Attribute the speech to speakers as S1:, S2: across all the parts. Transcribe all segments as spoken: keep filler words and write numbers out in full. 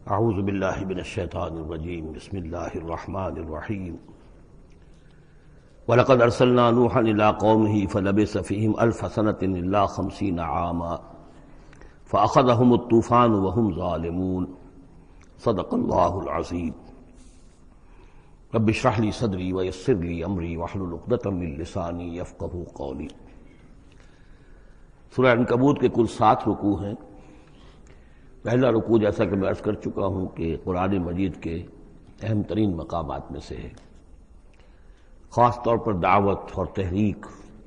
S1: اعوذ باللہ من الشیطان الرجیم بسم اللہ الرحمن الرحیم وَلَقَدْ أَرْسَلْنَا نُوحًا إِلَىٰ قَوْمِهِ فَلَبِثَ فِيهِمْ أَلْفَ سَنَةٍ إِلَّا خَمْسِينَ عَامًا فَأَخَذَهُمُ الطُّوفَانُ وَهُمْ ظَالِمُونَ صدق اللہ العظیم۔ رب اشرح لي صدری ويسر لي امری واحلل عقدۃ من لسانی یفقہوا قولی۔ سورہ عنکبوت کے کل سات رکوع ہیں۔ پہلا رکوع جیسا کہ میں عرض کر چکا ہوں کہ قرآن مجید کے اہم ترین مقامات میں سے ہے، خاص طور پر دعوت اور تحریک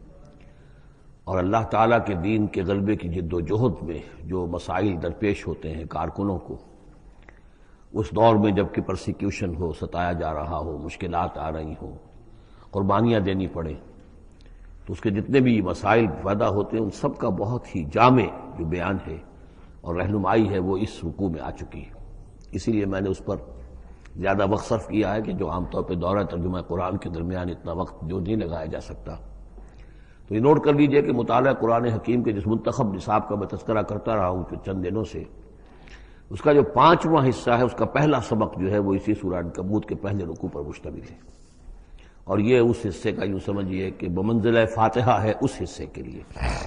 S1: اور اللہ تعالیٰ کے دین کے غلبے کی جد و جہد میں جو مسائل درپیش ہوتے ہیں کارکنوں کو، اس دور میں جب کہ پرسیکیوشن ہو، ستایا جا رہا ہو، مشکلات آ رہی ہوں، قربانیاں دینی پڑیں، تو اس کے جتنے بھی مسائل پیدا ہوتے ہیں ان سب کا بہت ہی جامع جو بیان ہے اور رہنمائی ہے وہ اس رکوع میں آ چکی ہے۔ اسی لیے میں نے اس پر زیادہ وقت صرف کیا ہے کہ جو عام طور پہ دورہ ترجمہ قرآن کے درمیان اتنا وقت جو نہیں لگایا جا سکتا۔ تو یہ نوٹ کر لیجئے کہ مطالعہ قرآن حکیم کے جس منتخب نصاب کا میں تذکرہ کرتا رہا ہوں چند دنوں سے، اس کا جو پانچواں حصہ ہے اس کا پہلا سبق جو ہے وہ اسی سورہ عنکبوت کے پہلے رکوع پر مشتمل ہے، اور یہ اس حصے کا یوں سمجھیے کہ بمنزلہ فاتحہ ہے اس حصے کے لیے۔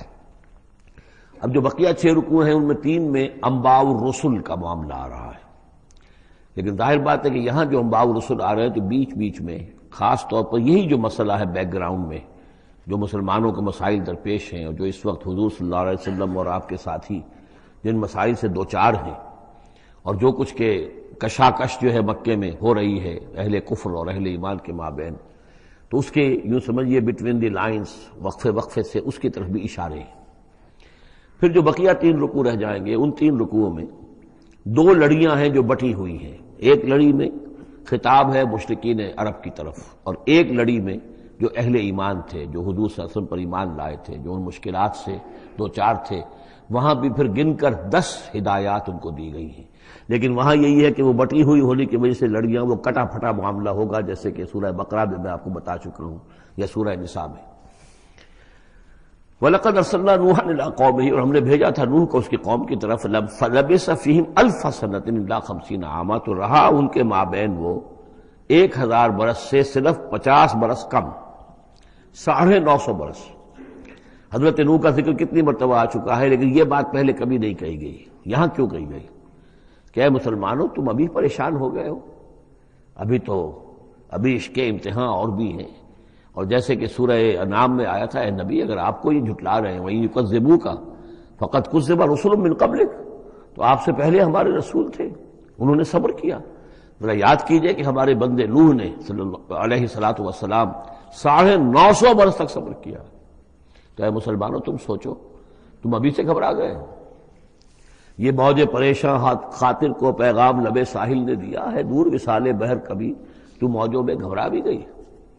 S1: اب جو بقیہ چھ رکوع ہیں ان میں تین میں انباء الرسل کا معاملہ آ رہا ہے، لیکن ظاہر بات ہے کہ یہاں جو انباء الرسل آ رہے ہیں تو بیچ بیچ میں خاص طور پر یہی جو مسئلہ ہے بیک گراؤنڈ میں جو مسلمانوں کے مسائل درپیش ہیں اور جو اس وقت حضور صلی اللہ علیہ وسلم اور آپ کے ساتھی جن مسائل سے دوچار ہیں، اور جو کچھ کے کشاکش جو ہے مکے میں ہو رہی ہے اہل کفر اور اہل ایمان کے مابین، تو اس کے یوں سمجھیے بٹوین دی لائنز وقفے وقفے سے اس کی طرف بھی اشارے ہیں۔ پھر جو بقیہ تین رکوع رہ جائیں گے ان تین رکوعوں میں دو لڑیاں ہیں جو بٹی ہوئی ہیں، ایک لڑی میں خطاب ہے مشرکین عرب کی طرف، اور ایک لڑی میں جو اہل ایمان تھے جو حضور صلی اللہ علیہ وسلم پر ایمان لائے تھے، جو ان مشکلات سے دو چار تھے، وہاں بھی پھر گن کر دس ہدایات ان کو دی گئی ہیں، لیکن وہاں یہی ہے کہ وہ بٹی ہوئی ہونے کی وجہ سے لڑیاں وہ کٹا پھٹا معاملہ ہوگا، جیسے کہ سورہ بقرہ میں میں آپ کو بتا چکا ہوں یا سورہ نساء میں۔ وَلَقَدْ أَرْسَلْنَا نُوحًا إِلَىٰ قَوْمِهِ، اور ہم نے بھیجا تھا نوح کو اس کی قوم کی طرف، فَلَبِثَ فِيهِمْ أَلْفَ سَنَةٍ إِلَّا خَمْسِينَ عَامًا، تو رہا ان کے مابین وہ ایک ہزار برس سے صرف پچاس برس کم، ساڑھے نو سو برس۔ حضرت نوح کا ذکر کتنی مرتبہ آ چکا ہے، لیکن یہ بات پہلے کبھی نہیں کہی گئی، یہاں کیوں کہی گئی کہ اے مسلمانوں تم ابھی پریشان ہو گئے ہو، ابھی تو ابھی عشق امتحان اور بھی ہیں، اور جیسے کہ سورہ انعام میں آیا تھا، اے نبی اگر آپ کو یہ جھٹلا رہے ہیں وَإِن يُكَذِّبُوكَ فَقَدْ كُذِّبَ رُسُلٌ مِّن قَبْلِكَ، تو آپ سے پہلے ہمارے رسول تھے انہوں نے صبر کیا۔ ذرا یاد کیجئے کہ ہمارے بندے نوح نے صلی اللہ علیہ الصلوۃ والسلام ساڑھے نو سو برس تک صبر کیا، تو اے مسلمانوں تم سوچو، تم ابھی سے گھبرا گئے ہو۔ یہ موج پریشاں خاطر کو پیغام لبے ساحل نے دیا ہے، دور وصال بحر کبھی تو موجوں میں گھبرا بھی گئی۔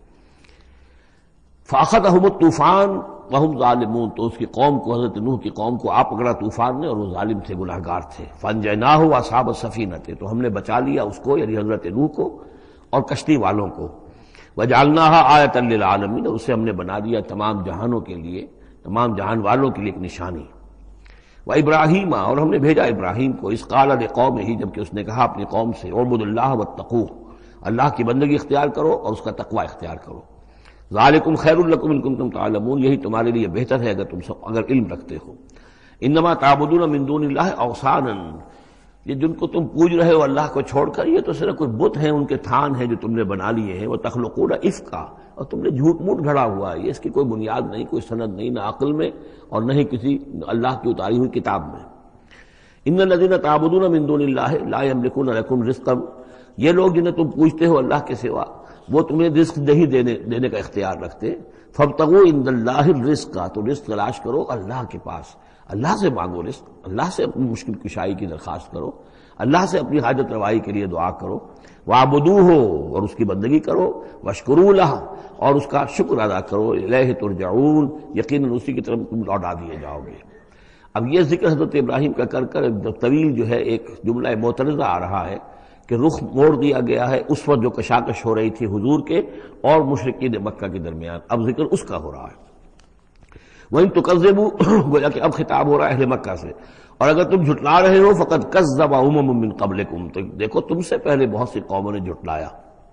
S1: فَأَخَذَهُمُ الطُّوفَانُ وَهُمْ ظَالِمُونَ، تو اس کی قوم کو، حضرت نوح کی قوم کو آ پکڑا طوفان نے اور وہ ظالم تھے، گناہگار تھے۔ فَأَنجَيْنَاهُ وَأَصْحَابَ السَّفِينَةِ، تو ہم نے بچا لیا اس کو یعنی حضرت نوح کو اور کشتی والوں کو۔ وَجَعَلْنَاهَا آیَةً لِّلْعَالَمِينَ، اسے ہم نے بنا دیا تمام جہانوں کے لیے، تمام جہان والوں کے لیے ایک نشانی۔ وَإِبْرَاهِيمَ، اور ہم نے بھیجا ابراہیم کو، اذ قال لقومه، جبکہ اس نے کہا اپنی قوم سے، اعبدوا اللہ واتقوہ، اللہ کی بندگی اختیار کرو اور اس کا تقوی اختیار کرو۔ ذالکم خیر لکم ان کنتم تعلمون، یہی تمہارے لیے بہتر ہے اگر تم سب اگر علم رکھتے ہو۔ انما تعبدون من دون اللہ اوثانا، یہ جن کو تم پوج رہے ہو اللہ کو چھوڑ کر، یہ تو صرف کوئی بت ہیں، ان کے تھان ہیں جو تم نے بنا لیے ہیں۔ وتخلقون افکا، اور تم نے جھوٹ موٹ گھڑا ہوا ہے، یہ اس کی کوئی بنیاد نہیں، کوئی سند نہیں، نہ عقل میں اور نہ ہی کسی اللہ کی اتاری ہوئی کتاب میں۔ ان الذین تعبدون من دون اللہ لا یملکون لکم رزقا، یہ لوگ جنہیں تم پوجتے ہو اللہ کے سوا وہ تمہیں رزق نہیں دینے دینے کا اختیار رکھتے۔ فابتغوا عند اللہ الرزق، تو رزق تلاش کرو اللہ کے پاس، اللہ سے مانگو رزق، اللہ سے اپنی مشکل کشائی کی درخواست کرو، اللہ سے اپنی حاجت روائی کے لیے دعا کرو۔ وَاعْبُدُوهُ، اور اس کی بندگی کرو، وَاشْكُرُوا لَهُ، اور اس کا شکر ادا کرو، الیہ ترجعون، یقیناً اسی کی طرف تم لوٹا دیے جاؤ گے۔ اب یہ ذکر حضرت ابراہیم کا کر کر طویل جو ہے ایک جملہ معترضہ آ رہا ہے کہ رخ موڑ دیا گیا ہے اس وقت جو کشاکش ہو رہی تھی حضور کے اور مشرکین مکہ کے درمیان، اب ذکر اس کا ہو رہا ہے۔ وَإِن تُكَذِّبُوا، گویا کہ اب خطاب ہو رہا ہے اہل مکہ سے، اور اگر تم جھٹلا رہے ہو فقد کذب امم من قبلکم، تو دیکھو تم سے پہلے بہت سی قوموں نے جھٹلایا.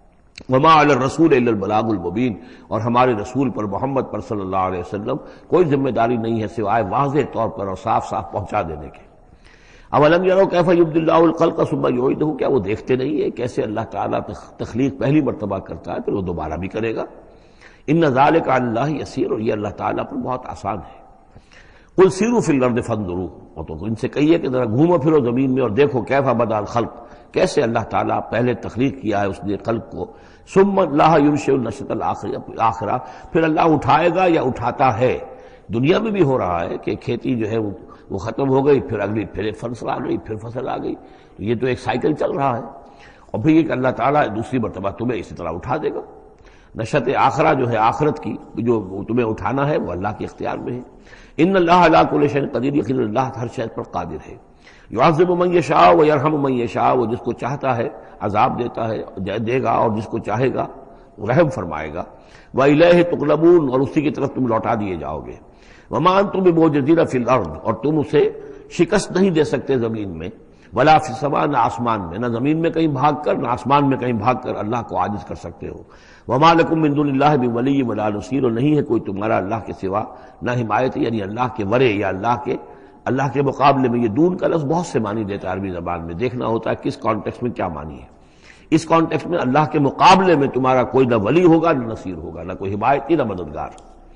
S1: وما علی الرسول الا البلاغ المبین، اور ہمارے رسول پر محمد پر صلی اللہ علیہ وسلم کوئی ذمہ داری نہیں ہے سوائے واضح طور پر اور صاف صاف پہنچا دینے کے. اولم یروا کیف یبدی اللہ الخلق ثم یعیدہ، کیا وہ دیکھتے نہیں ہے کیسے اللہ تعالیٰ تخلیق پہلی مرتبہ کرتا ہے پھر وہ دوبارہ بھی کرے گا. ان ذلک علی اللہ یسیر، اور یہ اللہ تعالیٰ پر بہت آسان ہے. قل سیروا فی الارض فانظروا، اور تو ان سے کہیے کہ ذرا گھومو پھرو زمین میں اور دیکھو کیف بدا الخلق، کیسے اللہ تعالیٰ پہلے تخلیق کیا ہے اس نے خلق کو. ثم اللہ ینشئ النشأۃ الآخرہ، پھر اللہ اٹھائے گا یا اٹھاتا ہے. دنیا میں بھی ہو رہا ہے کہ کھیتی جو ہے وہ وہ ختم ہو گئی، پھر اگلی پھر فصل آ گئی، پھر فصل آ گئی، تو یہ تو ایک سائیکل چل رہا ہے. اور پھر یہ کہ اللہ تعالیٰ دوسری مرتبہ تمہیں اسی طرح اٹھا دے گا. نشأۃ آخرہ جو ہے آخرت کی جو تمہیں اٹھانا ہے وہ اللہ کے اختیار میں ہے. ان اللہ علی کل شیء قدیر، یقینا اللہ ہر شے پر قادر ہے. یعذب من یشاء ویرحم من یشاء، وہ جس کو چاہتا ہے عذاب دیتا ہے دے گا، اور جس کو چاہے گا رحم فرمائے گا. وإلیہ تقلبون، اور اسی کی طرف تم لوٹا دیے جاؤ گے. وما انتم بمعجزین فی الارض، اور تم اسے شکست نہیں دے سکتے زمین میں. ولا فی السماء، نہ آسمان میں، نہ زمین میں کہیں بھاگ کر نہ آسمان میں کہیں بھاگ کر اللہ کو عاجز کر سکتے ہو. وما لکم من دون اللہ من ولی ولا نصیر، اور نہیں ہے کوئی تمہارا اللہ کے سوا نہ حمایت، یعنی اللہ کے ورے یا اللہ کے اللہ کے مقابلے میں. یہ دون کا لفظ بہت سے معنی دیتا ہے عربی زبان میں، دیکھنا ہوتا ہے کس کانٹیکسٹ میں کیا معنی ہے. اس کانٹیکسٹ میں اللہ کے مقابلے میں تمہارا کوئی نہ ولی ہوگا نہ نصیر ہوگا، نہ کوئی حمایتی نہ مددگار.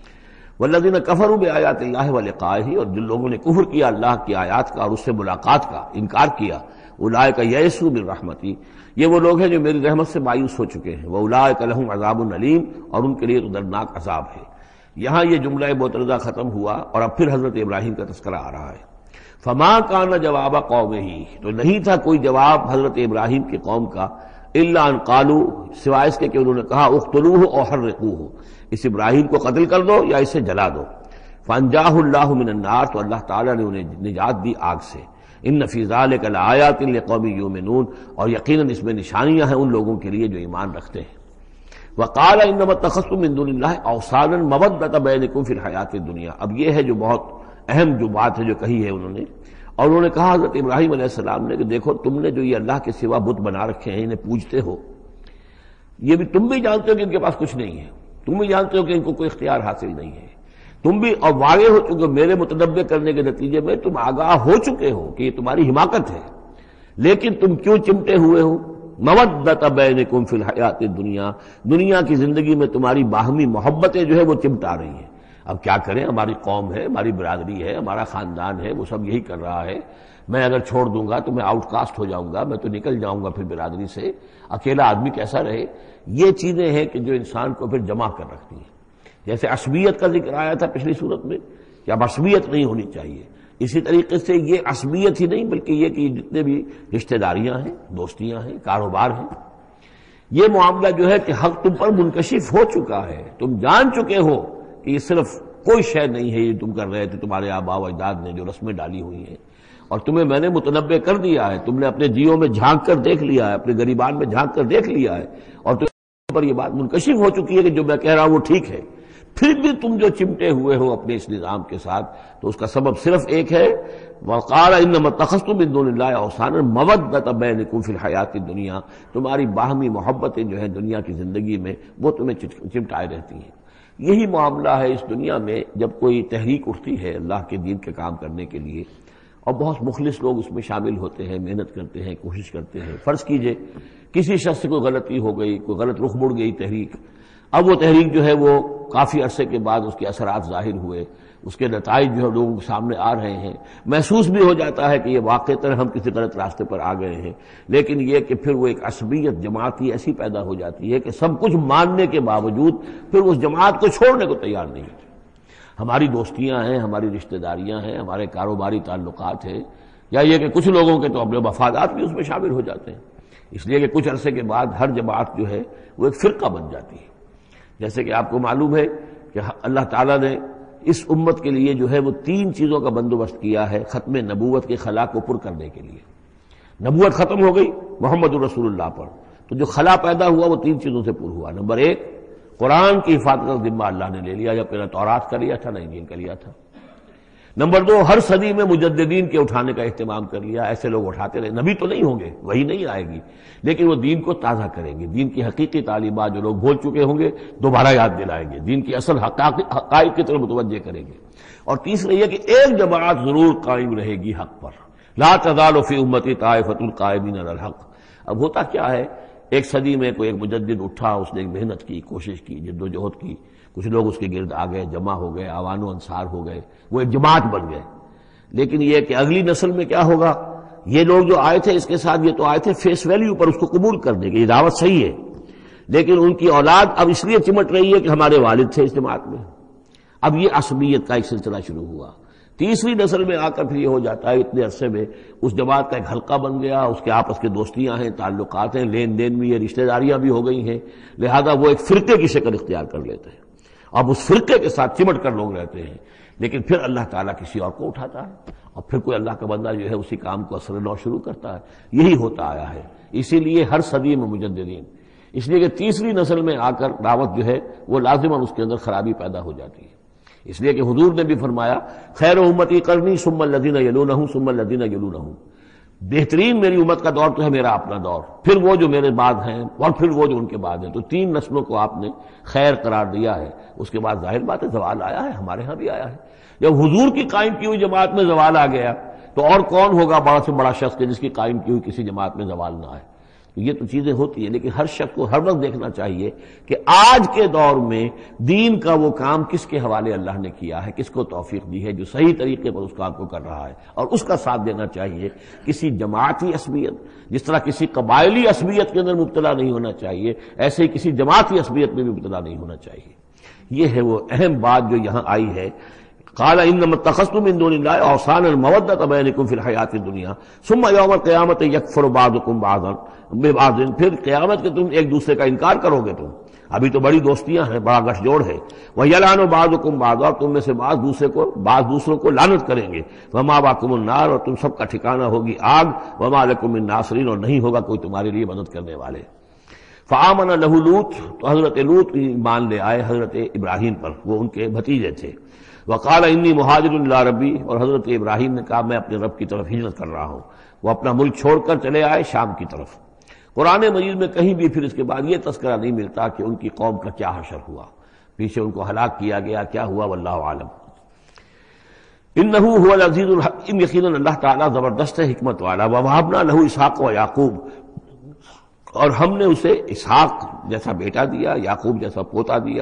S1: والذین کفروا بآیات اللہ ولقائہ، اور جن لوگوں نے کفر کیا اللہ کی آیات کا اور اس سے ملاقات کا انکار کیا. اولئک یئسوا من رحمتی، یہ وہ لوگ ہیں جو میری رحمت سے مایوس ہو چکے ہیں. واولئک لہم عذاب علیم، اور ان کے لیے تو دردناک عذاب ہے. یہاں یہ جملہ معترضہ ختم ہوا اور اب پھر حضرت ابراہیم کا تذکرہ آ رہا ہے. فما کان جواب قومہ، تو نہیں تھا کوئی جواب حضرت ابراہیم کی قوم کا، الا ان قالوا، سوائے اس کے کہ انہوں نے کہا اقتلوہ او حرقوہ، اس ابراہیم کو قتل کر دو یا اسے جلا دو. فانجاہ اللہ من النار، تو اللہ تعالیٰ نے انہیں نجات دی آگ سے. ان فی ذلک لآیات لقوم یؤمنون، اور یقیناً اس میں نشانیاں ہیں ان لوگوں کے لیے جو ایمان رکھتے ہیں. وقال انما اتخذتم من دون اللہ اوثانا مودۃ بینکم فی الحیاۃ الدنیا، اب یہ ہے جو بہت اہم جو بات ہے جو کہی ہے انہوں نے. اور انہوں نے کہا حضرت ابراہیم علیہ السلام نے کہ دیکھو تم نے جو یہ اللہ کے سوا بت بنا رکھے ہیں انہیں پوجتے ہو، یہ بھی تم بھی جانتے ہو کہ ان کے پاس کچھ نہیں ہے، تم بھی جانتے ہو کہ ان کو کوئی اختیار حاصل نہیں ہے. تم بھی اور واقع ہو چکے، میرے متنبع کرنے کے نتیجے میں تم آگاہ ہو چکے ہو کہ یہ تمہاری حماقت ہے، لیکن تم کیوں چمٹے ہوئے ہو. مودۃ بینکم فی الحیاۃ الدنیا، دنیا کی زندگی میں تمہاری باہمی محبتیں جو ہے وہ چمٹا رہی ہیں. اب کیا کریں، ہماری قوم ہے، ہماری برادری ہے، ہمارا خاندان ہے، وہ سب یہی کر رہا ہے. میں اگر چھوڑ دوں گا تو میں آؤٹ کاسٹ ہو جاؤں گا، میں تو نکل جاؤں گا پھر برادری سے. اکیلا آدمی کیسا رہے. یہ چیزیں ہیں کہ جو انسان کو پھر جمع کر رکھتی ہیں. جیسے عصبیت کا ذکر آیا تھا پچھلی صورت میں کہ اب عصبیت نہیں ہونی چاہیے، اسی طریقے سے یہ عصبیت ہی نہیں بلکہ یہ کہ جتنے بھی رشتہ داریاں ہیں، دوستیاں ہیں، کاروبار ہیں، یہ معاملہ جو ہے کہ حق تم پر منکشف ہو چکا ہے. تم جان چکے ہو کہ یہ صرف کوئی شے نہیں ہے، یہ تم کر رہے تھے تمہارے آباء و اجداد نے جو رسمیں ڈالی ہوئی ہیں، اور تمہیں میں نے متنبع کر دیا ہے. تم نے اپنے جیوں میں جھانک کر دیکھ لیا ہے، اپنے گریبان میں جھانک کر دیکھ لیا ہے، اور تم پر یہ بات منکشف ہو چکی ہے کہ جو میں کہہ رہا ہوں وہ ٹھیک ہے. پھر بھی تم جو چمٹے ہوئے ہو اپنے اس نظام کے ساتھ، تو اس کا سبب صرف ایک ہے. وقال انما اتخذتم من دون اللہ اوثانا مودۃ بینکم فی الحیاۃ الدنیا، تمہاری باہمی محبتیں جو ہیں دنیا کی زندگی میں وہ تمہیں چمٹائے رہتی ہیں. یہی معاملہ ہے اس دنیا میں جب کوئی تحریک اٹھتی ہے اللہ کے دین کے کام کرنے کے لیے، اور بہت مخلص لوگ اس میں شامل ہوتے ہیں، محنت کرتے ہیں، کوشش کرتے ہیں. فرض کیجئے کسی شخص سے کوئی غلطی ہو گئی، کوئی غلط رخ مڑ گئی تحریک، اب وہ تحریک جو ہے وہ کافی عرصے کے بعد اس کے اثرات ظاہر ہوئے، اس کے نتائج جو ہے لوگوں کے سامنے آ رہے ہیں، محسوس بھی ہو جاتا ہے کہ یہ واقعتاً ہم کسی غلط راستے پر آ گئے ہیں. لیکن یہ کہ پھر وہ ایک عصبیت جماعتی ایسی پیدا ہو جاتی ہے کہ سب کچھ ماننے کے باوجود پھر اس جماعت کو چھوڑنے کو تیار نہیں ہوتے. ہماری دوستیاں ہیں، ہماری رشتہ داریاں ہیں، ہمارے کاروباری تعلقات ہیں، یا یہ کہ کچھ لوگوں کے تو اپنے مفادات بھی اس میں شامل ہو جاتے ہیں، اس لیے کہ کچھ عرصے کے بعد ہر جماعت جو ہے وہ ایک فرقہ بن جاتی ہے. جیسے کہ آپ کو معلوم ہے کہ اللہ تعالیٰ نے اس امت کے لیے جو ہے وہ تین چیزوں کا بندوبست کیا ہے ختم نبوت کے خلا کو پر کرنے کے لیے. نبوت ختم ہو گئی محمد الرسول اللہ پر، تو جو خلا پیدا ہوا وہ تین چیزوں سے پر ہوا. نمبر ایک، قرآن کی حفاظت کا ذمہ اللہ نے لے لیا، جب پہلے تورات کا لیا تھا نہ انجیل کا لیا تھا. نمبر دو، ہر صدی میں مجددین کے اٹھانے کا اہتمام کر لیا، ایسے لوگ اٹھاتے رہے، نبی تو نہیں ہوں گے، وہی نہیں آئے گی، لیکن وہ دین کو تازہ کریں گے، دین کی حقیقی تعلیمات جو لوگ بھول چکے ہوں گے دوبارہ یاد دلائیں گے، دین کی اصل حقائق کی طرف متوجہ کریں گے۔ اور تیسرا یہ کہ ایک جماعت ضرور قائم رہے گی حق پر، لا تزال فی امتی طائفۃ قائمین علی الحق۔ اب ہوتا کیا ہے، ایک صدی میں کوئی ایک مجدد اٹھا، اس نے ایک محنت کی، کوشش کی، جد و جہد کی، کچھ لوگ اس کے گرد آ گئے، جمع ہو گئے، آوان و انصار ہو گئے، وہ ایک جماعت بن گئے۔ لیکن یہ کہ اگلی نسل میں کیا ہوگا، یہ لوگ جو آئے تھے اس کے ساتھ، یہ تو آئے تھے فیس ویلیو پر اس کو قبول کرنے کے، یہ دعوت صحیح ہے، لیکن ان کی اولاد اب اس لیے چمٹ رہی ہے کہ ہمارے والد تھے اس جماعت میں۔ اب یہ عصبیت کا ایک سلسلہ شروع ہوا۔ تیسری نسل میں آ کر پھر یہ ہو جاتا ہے، اتنے عرصے میں اس جماعت کا ایک حلقہ بن گیا، اس کے آپس کے دوستیاں ہیں، تعلقات ہیں، لین دین بھی ہے، رشتہ داریاں بھی ہو گئی ہیں، لہذا وہ ایک فرقے کی شکل اختیار کر لیتے ہیں۔ اب اس فرقے کے ساتھ چمٹ کر لوگ رہتے ہیں، لیکن پھر اللہ تعالیٰ کسی اور کو اٹھاتا ہے، اور پھر کوئی اللہ کا بندہ جو ہے اسی کام کو اثر نو شروع کرتا ہے۔ یہی ہوتا آیا ہے، اسی لیے ہر صدی میں مجددین، اس لیے کہ تیسری نسل میں آ کر دعوت جو ہے وہ لازماً اس کے اندر خرابی پیدا ہو جاتی ہے۔ اس لیے کہ حضور نے بھی فرمایا، خیر امتی قرنی ثم الذین یلونہم ثم الذین یلونہم، بہترین میری امت کا دور تو ہے میرا اپنا دور، پھر وہ جو میرے بعد ہیں، اور پھر وہ جو ان کے بعد ہیں۔ تو تین نسلوں کو آپ نے خیر قرار دیا ہے۔ اس کے بعد ظاہر بات ہے زوال آیا ہے، ہمارے ہاں بھی آیا ہے۔ جب حضور کی قائم کی ہوئی جماعت میں زوال آ گیا تو اور کون ہوگا بڑا سے بڑا شخص جس کی قائم کی ہوئی کسی جماعت میں زوال نہ آئے۔ تو یہ تو چیزیں ہوتی ہیں، لیکن ہر شخص کو ہر وقت دیکھنا چاہیے کہ آج کے دور میں دین کا وہ کام کس کے حوالے اللہ نے کیا ہے، کس کو توفیق دی ہے جو صحیح طریقے پر اس کام کو کر رہا ہے، اور اس کا ساتھ دینا چاہیے۔ کسی جماعتی عصبیت، جس طرح کسی قبائلی عصبیت کے اندر مبتلا نہیں ہونا چاہیے، ایسے ہی کسی جماعتی عصبیت میں بھی مبتلا نہیں ہونا چاہیے۔ یہ ہے وہ اہم بات جو یہاں آئی ہے۔ قال انما اتخذتم من دون الله اوثانا مودة بينكم في الحیاۃ الدنیا ثم یوم القیامة یکفر بعضکم بعضا ببعض، پھر قیامت کے تم ایک دوسرے کا انکار کرو گے، تم ابھی تو بڑی دوستیاں ہیں، بڑا گٹھ جوڑ ہے۔ وَيَلْعَنُ بَعْضُكُمْ بَعْضًا، تم میں سے بعض دوسرے کو بعض دوسروں کو لعنت کریں گے۔ وَمَأْوَاكُمُ النَّارُ، اور تم سب کا ٹھکانہ ہوگی آگ۔ وَمَا لَكُم مِّن نَاصِرِينَ، اور نہیں ہوگا کوئی تمہارے لیے مدد کرنے والے۔ فآمن لہ لوط، تو حضرت لوط ایمان لے آئے حضرت ابراہیم پر، وہ ان کے بھتیجے تھے۔ وقال انی مہاجر الی ربی، اور حضرت ابراہیم نے کہا میں اپنے رب کی طرف ہجرت کر رہا ہوں۔ وہ اپنا ملک چھوڑ کر چلے آئے شام کی طرف۔ قرآن مجید میں کہیں بھی پھر اس کے بعد یہ تذکرہ نہیں ملتا کہ ان کی قوم کا کیا حشر ہوا، پیچھے ان کو ہلاک کیا گیا، کیا ہوا، واللہ عالم۔ انہ هو العزیز الحکیم، یقیناً اللہ تعالیٰ زبردست ہے، حکمت والا۔ ووہبنا لہ اسحاق و یعقوب، اور ہم نے اسے اسحاق جیسا بیٹا دیا، یعقوب جیسا پوتا دیا۔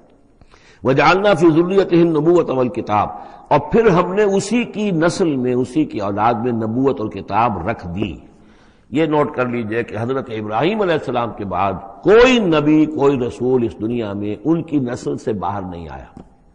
S1: وجعلنا فی ذریتہ النبوۃ والکتاب، اور پھر ہم نے اسی کی نسل میں، اسی کی اولاد میں نبوت اور کتاب رکھ دی۔ یہ نوٹ کر لیجئے کہ حضرت ابراہیم علیہ السلام کے بعد کوئی نبی، کوئی رسول اس دنیا میں ان کی نسل سے باہر نہیں آیا،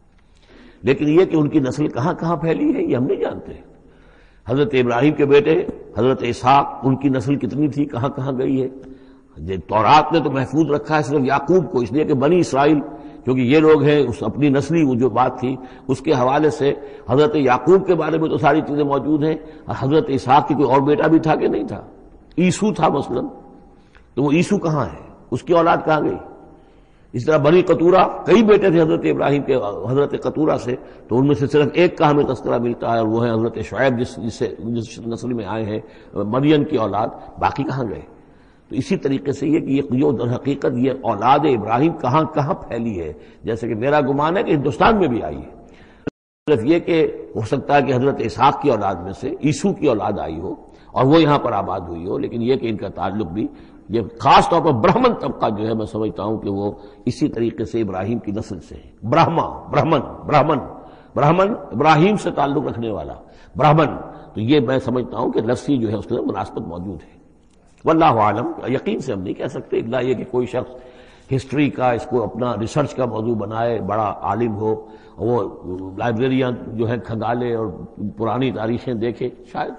S1: لیکن یہ کہ ان کی نسل کہاں کہاں پھیلی ہے یہ ہم نہیں جانتے۔ حضرت ابراہیم کے بیٹے حضرت اسحاق، ان کی نسل کتنی تھی، کہاں کہاں گئی ہے۔ تورات نے تو محفوظ رکھا ہے صرف یعقوب کو، اس لیے کہ بنی اسرائیل کیونکہ یہ لوگ ہیں، اس اپنی نسلی وہ جو بات تھی اس کے حوالے سے حضرت یعقوب کے بارے میں تو ساری چیزیں موجود ہیں۔ حضرت اسحاق کی کوئی اور بیٹا بھی تھا کہ نہیں تھا، عیسو تھا مثلا، تو وہ عیسو کہاں ہے، اس کی اولاد کہاں گئی۔ اس طرح بنی قطورہ، کئی بیٹے تھے حضرت ابراہیم کے حضرت قطورہ سے، تو ان میں سے صرف ایک کا ہمیں تذکرہ ملتا ہے، اور وہ ہے حضرت شعیب جس جس سے جس نسل میں آئے ہیں، مریم کی اولاد، باقی کہاں گئے۔ تو اسی طریقے سے یہ کہ یہ در حقیقت یہ اولاد ابراہیم کہاں کہاں پھیلی ہے، جیسے کہ میرا گمان ہے کہ ہندوستان میں بھی آئی ہے۔ صرف یہ کہ ہو سکتا ہے کہ حضرت اسحاق کی اولاد میں سے عیسو کی اولاد آئی ہو اور وہ یہاں پر آباد ہوئی ہو، لیکن یہ کہ ان کا تعلق بھی یہ خاص طور پر برہمن طبقہ جو ہے، میں سمجھتا ہوں کہ وہ اسی طریقے سے ابراہیم کی نسل سے ہے۔ برہما، برہمن، برہمن برہمن ابراہیم سے تعلق رکھنے والا برہمن، تو یہ میں سمجھتا ہوں کہ لفظی جو ہے اس کے اندر مناسبت موجود ہے۔ واللہ عالم، یقین سے ہم نہیں کہہ سکتے، الا یہ کہ کوئی شخص ہسٹری کا اس کو اپنا ریسرچ کا موضوع بنائے، بڑا عالم ہو، وہ لائبریریاں جو ہے کھنگالے اور پرانی تاریخیں دیکھے، شاید۔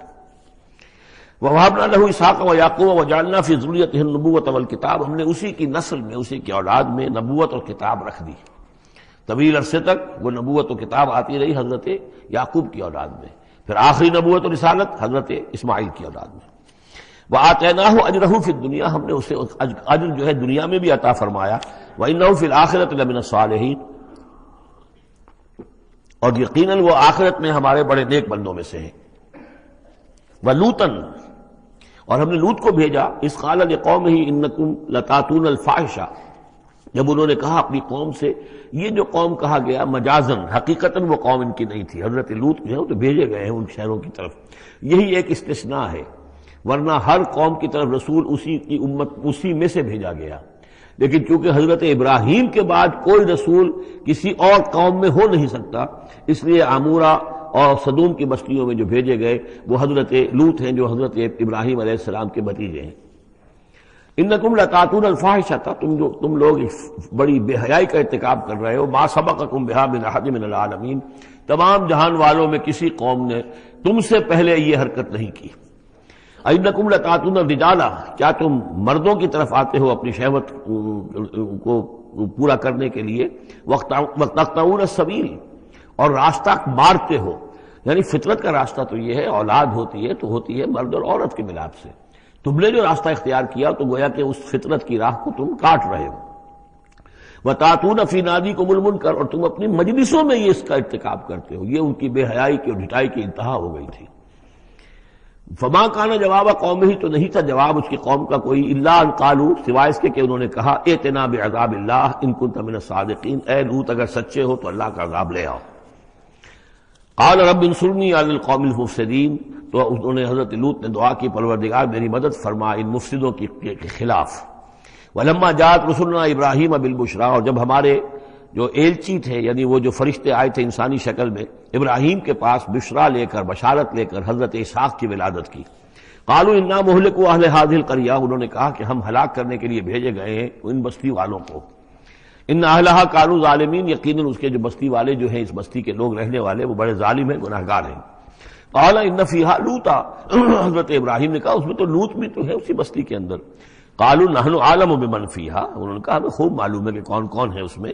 S1: وَوَهَبْنَا لَهُ إِسْحَاقَ وَيَعْقُوبَ وَجَعَلْنَا فِي ذُرِّيَّتِهِ النُّبُوَّةَ وَالْكِتَابَ، ہم نے اسی کی نسل میں، اسی کی اولاد میں نبوت اور کتاب رکھ دی۔ طویل عرصے تک وہ نبوت و کتاب آتی رہی حضرت یعقوب کی اولاد میں، پھر آخری نبوت و رسالت حضرت اسماعیل کی اولاد میں۔ وَآتَيْنَاهُ أَجْرَهُ فِي الدُّنْيَا، ہم نے اسے اجر جو ہے دنیا میں بھی عطا فرمایا۔ وَإِنَّهُ فِي الْآخِرَةِ لَمِنَ الصَّالِحِينَ، اور یقیناً وہ آخرت میں ہمارے بڑے نیک بندوں میں سے ہیں۔ وَلُوطًا، اور ہم نے لوط کو بھیجا، اذ قال لقومہ انکم لتاتون الفاحشہ، جب انہوں نے کہا اپنی قوم سے، یہ جو قوم کہا گیا مجازن، حقیقتاً وہ قوم ان کی نہیں تھی، حضرت لوط جو ہے وہ تو بھیجے گئے ہیں ان شہروں کی طرف، یہی ایک استثناء ہے، ورنہ ہر قوم کی طرف رسول اسی کی امت اسی میں سے بھیجا گیا، لیکن چونکہ حضرت ابراہیم کے بعد کوئی رسول کسی اور قوم میں ہو نہیں سکتا، اس لیے عمورہ اور صدوم کی بستیوں میں جو بھیجے گئے وہ حضرت لوط ہیں جو حضرت ابراہیم علیہ السلام کے بھتیجے ہیں۔ انکم لتاتون الفاحشۃ، تم جو تم لوگ بڑی بے حیائی کا ارتکاب کر رہے ہو، ما سبقکم بہا من احد من العالمین، تمام جہان والوں میں کسی قوم نے تم سے پہلے یہ حرکت نہیں کی۔ انکم لتاتون الرجال، کیا تم مردوں کی طرف آتے ہو اپنی شہوت کو پورا کرنے کے لیے، وتقطعون السبیل، اور راستہ مارتے ہو، یعنی فطرت کا راستہ تو یہ ہے، اولاد ہوتی ہے تو ہوتی ہے مرد اور عورت کے ملاپ سے، تم نے جو راستہ اختیار کیا تو گویا کہ اس فطرت کی راہ کو تم کاٹ رہے ہو۔ وَتَأْتُونَ فِي نَادِيكُمُ الْمُنكَرَ، اور تم اپنی مجلسوں میں یہ اس کا ارتکاب کرتے ہو، یہ ان کی بے حیائی کی اور ڈھٹائی کی انتہا ہو گئی تھی۔ فما کان جواب قوم ہی، تو نہیں تھا جواب اس کی قوم کا کوئی، الا ان قالوا، سوائے اس کے کہ انہوں نے کہا ائتنا بعذاب اللہ ان کنت من الصادقین، اے لوط اگر سچے ہو تو اللہ کا عذاب لے آؤ۔ قال رب انصرنی علی القوم المفسدین، تو انہوں نے حضرت لوط نے دعا کی پروردگار میری مدد فرما ان مفسدوں کی خلاف۔ ولما جاءت رسلنا ابراہیم بالبشریٰ، اور جب ہمارے جو ایلچی تھے یعنی وہ جو فرشتے آئے تھے انسانی شکل میں ابراہیم کے پاس بشرا لے کر، بشارت لے کر حضرت اسحاق کی ولادت کی، قالوا انا مہلکو اہل هذه القریہ، انہوں نے کہا کہ ہم ہلاک کرنے کے لیے بھیجے گئے ہیں ان بستی والوں کو، ان اہلھا کانوا ظالمین، یقیناً اس کے جو بستی والے جو ہیں، اس بستی کے لوگ رہنے والے وہ بڑے ظالم ہیں، گناہگار ہیں۔ قال ان فیہا لوطا، حضرت ابراہیم نے کہا اس میں تو لوط بھی تو ہے اسی بستی کے اندر۔ قالوا نحن اعلم بمن فیہا، انہوں نے کہا ہمیں خوب معلوم ہے کہ کون کون ہے اس میں۔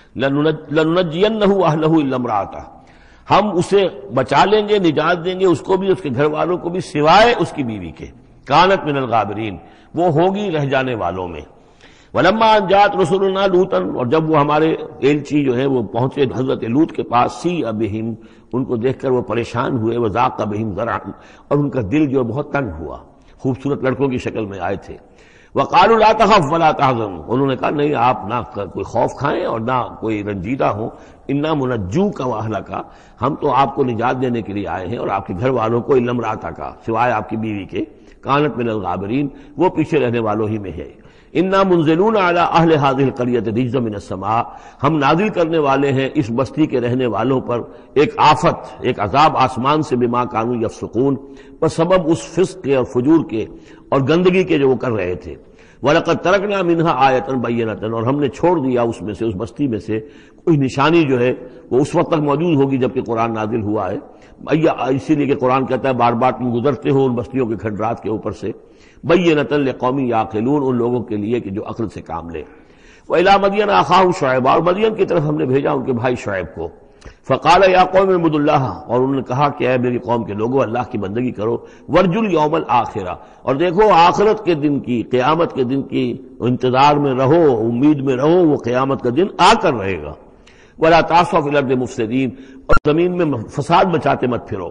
S1: لننجینہ اہلہ الا امرأتہ، ہم اسے بچا لیں گے، نجات دیں گے، اس کو بھی اس کے گھر والوں کو بھی، سوائے اس کی بیوی کے، کانت من الغابرین، وہ ہوگی رہ جانے والوں میں۔ ولما ان جاءت رسلنا لوطا، اور جب وہ ہمارے ایلچی جو ہے وہ پہنچے حضرت لوط کے پاس، سیء بہم، ان کو دیکھ کر وہ پریشان ہوئے، وضاق بہم ذرعا، اور ان کا دل جو بہت تنگ ہوا، خوبصورت لڑکوں کی شکل میں آئے تھے۔ وقالوا لا تخف ولا تحزن، انہوں نے کہا نہیں آپ نہ کوئی خوف کھائیں اور نہ کوئی رنجیدہ ہوں، انا منجوک واہلک، ہم تو آپ کو نجات دینے کے لیے آئے ہیں اور آپ کے گھر والوں کو، الا امرأتک، سوائے آپ کی بیوی کے، کانت من الغابرین، وہ پیچھے رہنے والوں ہی میں ہے۔ انا منزلون علی اہل هذه القریۃ رجزا من السماء، ہم نازل کرنے والے ہیں اس بستی کے رہنے والوں پر ایک آفت، ایک عذاب آسمان سے، بما کانوا یفسقون، پر سبب اس فسق کے اور فجور کے اور گندگی کے جو وہ کر رہے تھے۔ وَلَقَدْ تَرَكْنَا مِنْهَا آیَةً بَيِّنَةً، اور ہم نے چھوڑ دیا اس میں سے، اس بستی میں سے کوئی نشانی جو ہے وہ اس وقت تک موجود ہوگی جب کہ قرآن نازل ہوا ہے، اسی لیے کہ قرآن کہتا ہے بار بار تم گزرتے ہو ان بستیوں کے کھنڈرات کے اوپر سے، بَيِّنَةً لِقَوْمٍ يَعْقِلُونَ، ان لوگوں کے لیے کہ جو عقل سے کام لے۔ وَإِلَىٰ مَدْيَنَ أَخَاهُمْ شُعَيْبًا، اور مدین کی طرف ہم نے بھیجا ان کے بھائی شعیب کو۔ فقال یا قوم اعبدوا اللہ، اور انہوں نے کہا کہ اے میری قوم کے لوگوں اللہ کی بندگی کرو، وارجوا الیوم الآخرہ، اور دیکھو آخرت کے دن کی، قیامت کے دن کی انتظار میں رہو، امید میں رہو، وہ قیامت کا دن آ کر رہے گا۔ ولا تعثوا فی الارض مفسدین، اور زمین میں فساد مچاتے مت پھرو۔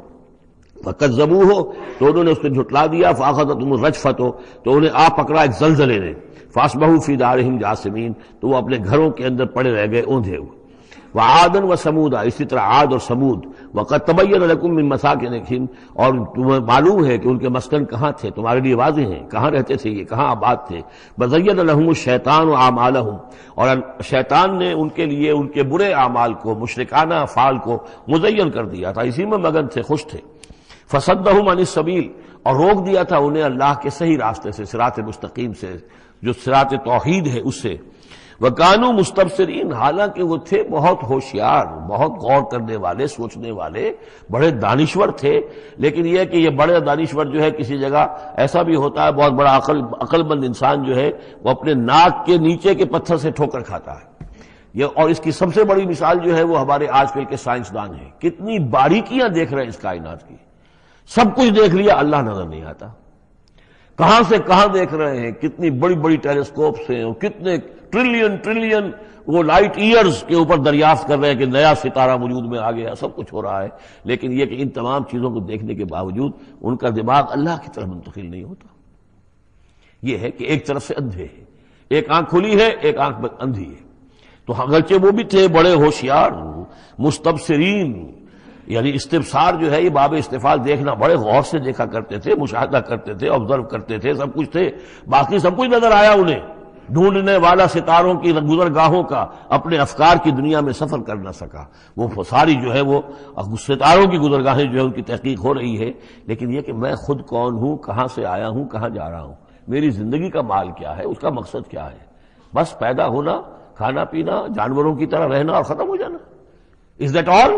S1: فکذبوہ، تو انہوں نے اس کو جھٹلا دیا، فاخذتہم الرجفۃ، تو انہیں آ پکڑا ایک زلزلے نے، فاصبحوا فی دارہم جاثمین، تو وہ اپنے گھروں کے اندر پڑے رہ گئے اوندھے ہوئے۔ وعادا وثمودا، اسی طرح عاد اور سمود، وقد تبین لکم من مساکنہم، اور تمہیں معلوم ہے کہ ان کے مسکن کہاں تھے، تمہارے لیے واضح ہیں کہاں رہتے تھے یہ، کہاں آباد تھے۔ وزین لہم الشیطان اعمالہم، اور شیطان نے ان کے لیے ان کے برے اعمال کو، مشرکانہ افعال کو مزین کر دیا تھا، اسی میں مگن تھے، خوش تھے۔ فصدہم عن السبیل، اور روک دیا تھا انہیں اللہ کے صحیح راستے سے، صراط مستقیم سے، جو صراط توحید ہے اس سے۔ وَكَانُوا مُسْتَبْصِرِينَ، حالانکہ وہ تھے بہت ہوشیار، بہت غور کرنے والے، سوچنے والے، بڑے دانشور تھے، لیکن یہ کہ یہ بڑے دانشور جو ہے کسی جگہ ایسا بھی ہوتا ہے، بہت بڑا عقل عقل مند انسان جو ہے وہ اپنے ناک کے نیچے کے پتھر سے ٹھوکر کھاتا ہے۔ یہ اور اس کی سب سے بڑی مثال جو ہے وہ ہمارے آج کل کے سائنسدان ہیں، کتنی باریکیاں دیکھ رہے ہیں اس کائنات کی، سب کچھ دیکھ لیا، اللہ نظر نہیں آتا۔ کہاں سے کہاں دیکھ رہے ہیں، کتنی بڑی بڑی ٹیلیسکوپس ہیں اور کتنے ٹریلین ٹریلین وہ لائٹ ایئرز کے اوپر دریافت کر رہے ہیں کہ نیا ستارہ وجود میں آ گیا، سب کچھ ہو رہا ہے، لیکن یہ کہ ان تمام چیزوں کو دیکھنے کے باوجود ان کا دماغ اللہ کی طرف منتقل نہیں ہوتا۔ یہ ہے کہ ایک طرف سے اندھے ہیں، ایک آنکھ کھلی ہے، ایک آنکھ اندھی ہے۔ تو اگرچہ وہ بھی تھے بڑے ہوشیار مستبصرین، یعنی استبصار جو ہے یہ باب استفعال، دیکھنا بڑے غور سے دیکھا کرتے تھے، مشاہدہ کرتے تھے، آبزرو کرتے تھے، سب کچھ تھے، باقی سب کچھ نظر آیا انہیں، ڈھونڈنے والا ستاروں کی گزرگاہوں کا اپنے افکار کی دنیا میں سفر کر نہ سکا۔ وہ ساری جو ہے وہ ستاروں کی گزرگاہیں جو ہے ان کی تحقیق ہو رہی ہے، لیکن یہ کہ میں خود کون ہوں، کہاں سے آیا ہوں، کہاں جا رہا ہوں، میری زندگی کا مال کیا ہے، اس کا مقصد کیا ہے؟ بس پیدا ہونا، کھانا پینا، جانوروں کی طرح رہنا اور ختم ہو جانا۔ Is that all?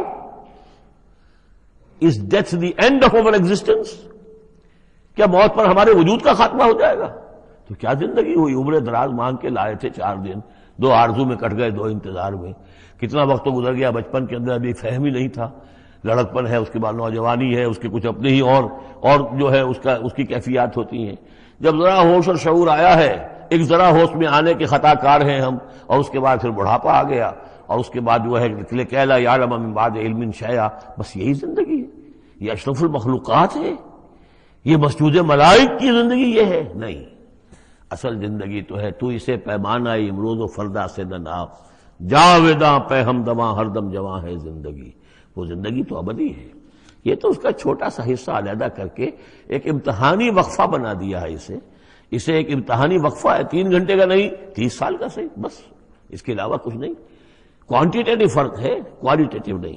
S1: Is death the end of our existence? کیا موت پر ہمارے وجود کا خاتمہ ہو جائے گا؟ تو کیا زندگی ہوئی؟ عمر دراز مانگ کے لائے تھے چار دن، دو آرزو میں کٹ گئے، دو انتظار میں، کتنا وقت تو گزر گیا، بچپن کے اندر ابھی فہم ہی نہیں تھا، لڑکپن ہے، اس کے بعد نوجوانی ہے، اس کے کچھ اپنے ہی اور اور جو ہے اس کا اس کی کیفیات ہوتی ہیں۔ جب ذرا ہوش اور شعور آیا ہے، ایک ذرا ہوش میں آنے کے خطا کار ہیں ہم، اور اس کے بعد پھر بڑھاپا آ گیا، اور اس کے بعد جو ہے کہلا یعلم من بعد علم شیئا، بس یہی زندگی ہے؟ یہ اشرف المخلوقات ہے؟ یہ مسجود ملائک کی زندگی یہ ہے؟ نہیں، اصل زندگی تو ہے تو اسے پیمانہ امروز و فردا سے نناب، جاویداں پہ ہم دواں ہر دم جواں ہے زندگی، وہ زندگی تو ابدی ہے۔ یہ تو اس کا چھوٹا سا حصہ علیحدہ کر کے ایک امتحانی وقفہ بنا دیا ہے، اسے اسے ایک امتحانی وقفہ ہے، تین گھنٹے کا نہیں، تیس سال کا صحیح، بس اس کے علاوہ کچھ نہیں۔ کوانٹیٹیو فرق ہے، کوالیٹیٹیو نہیں۔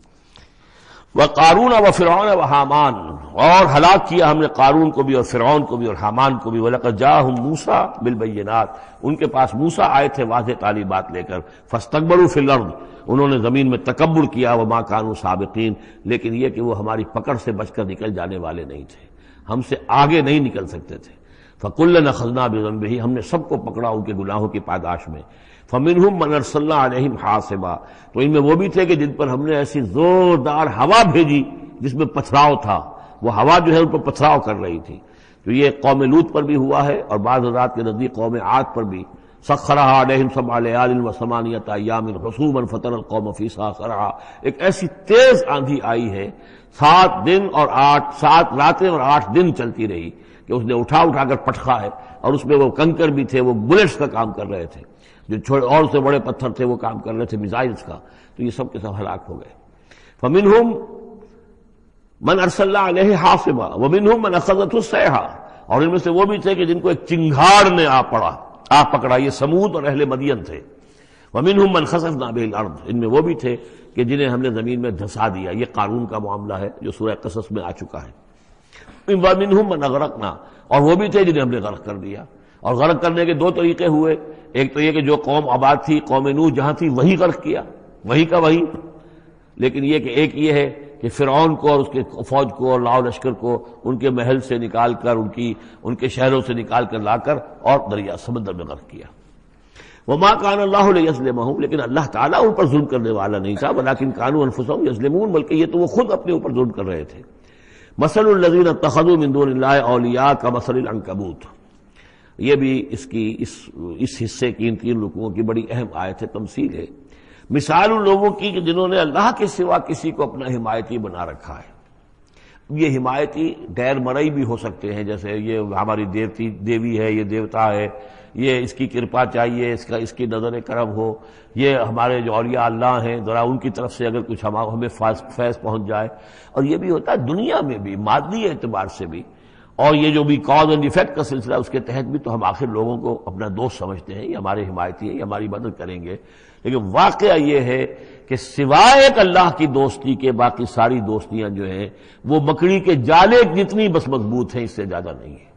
S1: وقارون وفرعون وحامان، اور ہلاک کیا ہم نے قارون کو بھی اور فرعون کو بھی اور حامان کو بھی۔ وَلَقَدْ جَاءَهُم مُوسَىٰ بِالْبَيِّنَاتِ، ان کے پاس موسیٰ آئے تھے واضح تعلیمات لے کر۔ فَاسْتَكْبَرُوا فِي الْأَرْضِ، انہوں نے زمین میں تکبر کیا، وَمَا كَانُوا سَابِقِينَ، لیکن یہ کہ وہ ہماری پکڑ سے بچ کر نکل جانے والے نہیں تھے، ہم سے آگے نہیں نکل سکتے تھے۔ فَكُلًّا أَخَذْنَا بِذَنبِهِ، ہم نے سب کو پکڑا ان کے گناہوں کی پاداش میں۔ فَمِنْهُمْ مَنْ أَرْسَلْنَا عَلَيْهِمْ حَاصِبًا، تو ان میں وہ بھی تھے کہ جن پر ہم نے ایسی زوردار ہوا بھیجی جس میں پتھراؤ تھا، وہ ہوا جو ہے ان پر پتھراؤ کر رہی تھی۔ تو یہ قوم لوط پر بھی ہوا ہے، اور بعض حضرات کے نزدیک قوم عاد پر بھی۔ سخرها علیہم سبع لیال وثمانیۃ ایام حسوما فترى القوم فیہا صرعا، ایک ایسی تیز آندھی آئی ہے، سات دن اور آٹھ سات راتیں اور آٹھ دن چلتی رہی کہ اس نے اٹھا اٹھا کر پٹخا ہے، اور اس میں وہ کنکر بھی تھے، وہ بلٹس کا کام کر رہے تھے، جو چھوٹے اور سے بڑے پتھر تھے وہ کام کر رہے تھے میزائلز کا، تو یہ سب کے سب ہلاک ہو گئے۔ فمنہم من ارسلنا علیہ حاصبا ومنہم من اخذته الصیحہ، اور ان میں سے وہ بھی تھے کہ جن کو ایک چنگھاڑ نے آ پڑا آ پکڑا، یہ سمود اور اہل مدین تھے۔ ومنہم من خسفنا به الارض، ان میں وہ بھی تھے کہ جنہیں ہم نے زمین میں دھسا دیا، یہ قارون کا معاملہ ہے جو سورہ قصص میں آ چکا ہے۔ ومنہم من اغرقنا، اور وہ بھی تھے جنہیں ہم نے غرق کر دیا، اور غرق کرنے کے دو طریقے ہوئے، ایک تو یہ کہ جو قوم آباد تھی، قوم نوح جہاں تھی وہی غرق کیا، وہی کا وہی، لیکن یہ کہ ایک یہ ہے کہ فرعون کو اور اس کے فوج کو اور لاؤ لشکر کو ان کے محل سے نکال کر، ان کی ان کے شہروں سے نکال کر لا کر اور دریا سمندر میں غرق کیا۔ وما كان الله ليظلمهم، لیکن اللہ تعالیٰ ان پر ظلم کرنے والا نہیں تھا، ولكن كانوا انفسهم يظلمون، بلکہ یہ تو وہ خود اپنے اوپر ظلم کر رہے تھے۔ مثل الذين اتخذوا من دون الله اولیاء كمثل العنكبوت، یہ بھی اس کی اس اس حصے کی ان تین رکوعوں کی بڑی اہم آیت ہے، تمثیل ہے۔ مثال ان لوگوں کی کہ جنہوں نے اللہ کے سوا کسی کو اپنا حمایتی بنا رکھا ہے۔ یہ حمایتی غیر مرئی بھی ہو سکتے ہیں، جیسے یہ ہماری دیوتی دیوی ہے، یہ دیوتا ہے، یہ اس کی کرپا چاہیے، اس کا اس کی نظر کرم ہو، یہ ہمارے جو اولیاء اللہ ہیں ذرا ان کی طرف سے اگر کچھ ہمیں فیض پہنچ جائے۔ اور یہ بھی ہوتا ہے دنیا میں بھی، مادی اعتبار سے بھی، اور یہ جو بھی کاز اینڈ ایفیکٹ کا سلسلہ اس کے تحت بھی، تو ہم آخر لوگوں کو اپنا دوست سمجھتے ہیں، یہ ہمارے حمایتی ہیں، یہ ہماری مدد کریں گے، لیکن واقعہ یہ ہے کہ سوائے ایک اللہ کی دوستی کے باقی ساری دوستیاں جو ہیں وہ مکڑی کے جالے جتنی بس مضبوط ہیں، اس سے زیادہ نہیں ہے۔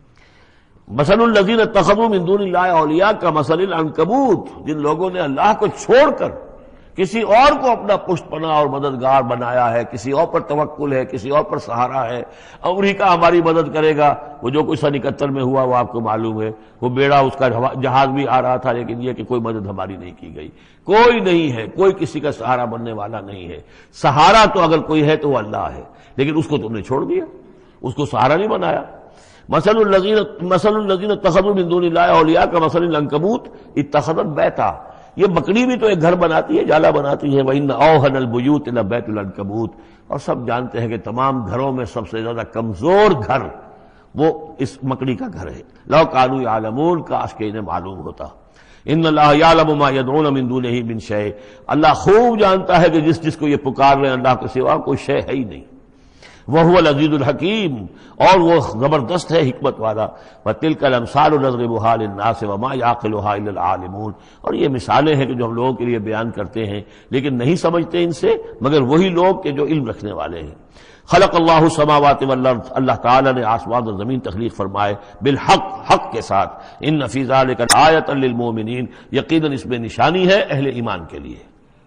S1: مثل الذین اتخذوا من دون اللہ اولیاء کمثل العنکبوت، جن لوگوں نے اللہ کو چھوڑ کر کسی اور کو اپنا پشت پناہ اور مددگار بنایا ہے، کسی اور پر توکل ہے، کسی اور پر سہارا ہے، امریکہ ہماری مدد کرے گا، وہ جو کچھ سن اکہتر میں ہوا وہ آپ کو معلوم ہے، وہ بیڑا اس کا جہاز بھی آ رہا تھا، لیکن یہ کہ کوئی مدد ہماری نہیں کی گئی، کوئی نہیں ہے، کوئی کسی کا سہارا بننے والا نہیں ہے۔ سہارا تو اگر کوئی ہے تو وہ اللہ ہے، لیکن اس کو تم نے چھوڑ دیا، اس کو سہارا نہیں بنایا۔ مثل الذین مثل الذین اتخذوا من دون اللہ اولیاء کمثل العنکبوت اتخذت بیتا، یہ مکڑی بھی تو ایک گھر بناتی ہے، جالا بناتی ہے، وَإِنَّ أَوْهَنَ الْبُيُوتِ لَبَيْتُ الْعَنكَبُوتِ، اور سب جانتے ہیں کہ تمام گھروں میں سب سے زیادہ کمزور گھر وہ اس مکڑی کا گھر ہے۔ لَوْ كَانُوا يَعْلَمُونَ، کاش کہ انہیں معلوم ہوتا۔ ان اللہ یعلم ما یدعون من دونہ من شیء، اللہ خوب جانتا ہے کہ جس جس کو یہ پکار رہے ہیں اللہ کے سوا کوئی شے ہے ہی نہیں۔ وَهُوَ الْعَزِيزُ الْحَكِيمُ، اور وہ زبردست ہے حکمت والا۔ وَتِلْكَ الْأَمْثَالُ نَضْرِبُهَا لِلنَّاسِ وَمَا يَعْقِلُهَا إِلَّا الْعَالِمُونَ، اور یہ مثالیں ہیں کہ جو ہم لوگوں کے لیے بیان کرتے ہیں لیکن نہیں سمجھتے ان سے مگر وہی لوگ کہ جو علم رکھنے والے ہیں۔ خلق اللہ السماوات والارض، اللہ تعالیٰ نے آسمان اور زمین تخلیق فرمائے بالحق، حق کے ساتھ۔ ان فی ذلک آیۃ للمؤمنین، یقیناً اس میں نشانی ہے اہل ایمان کے لیے۔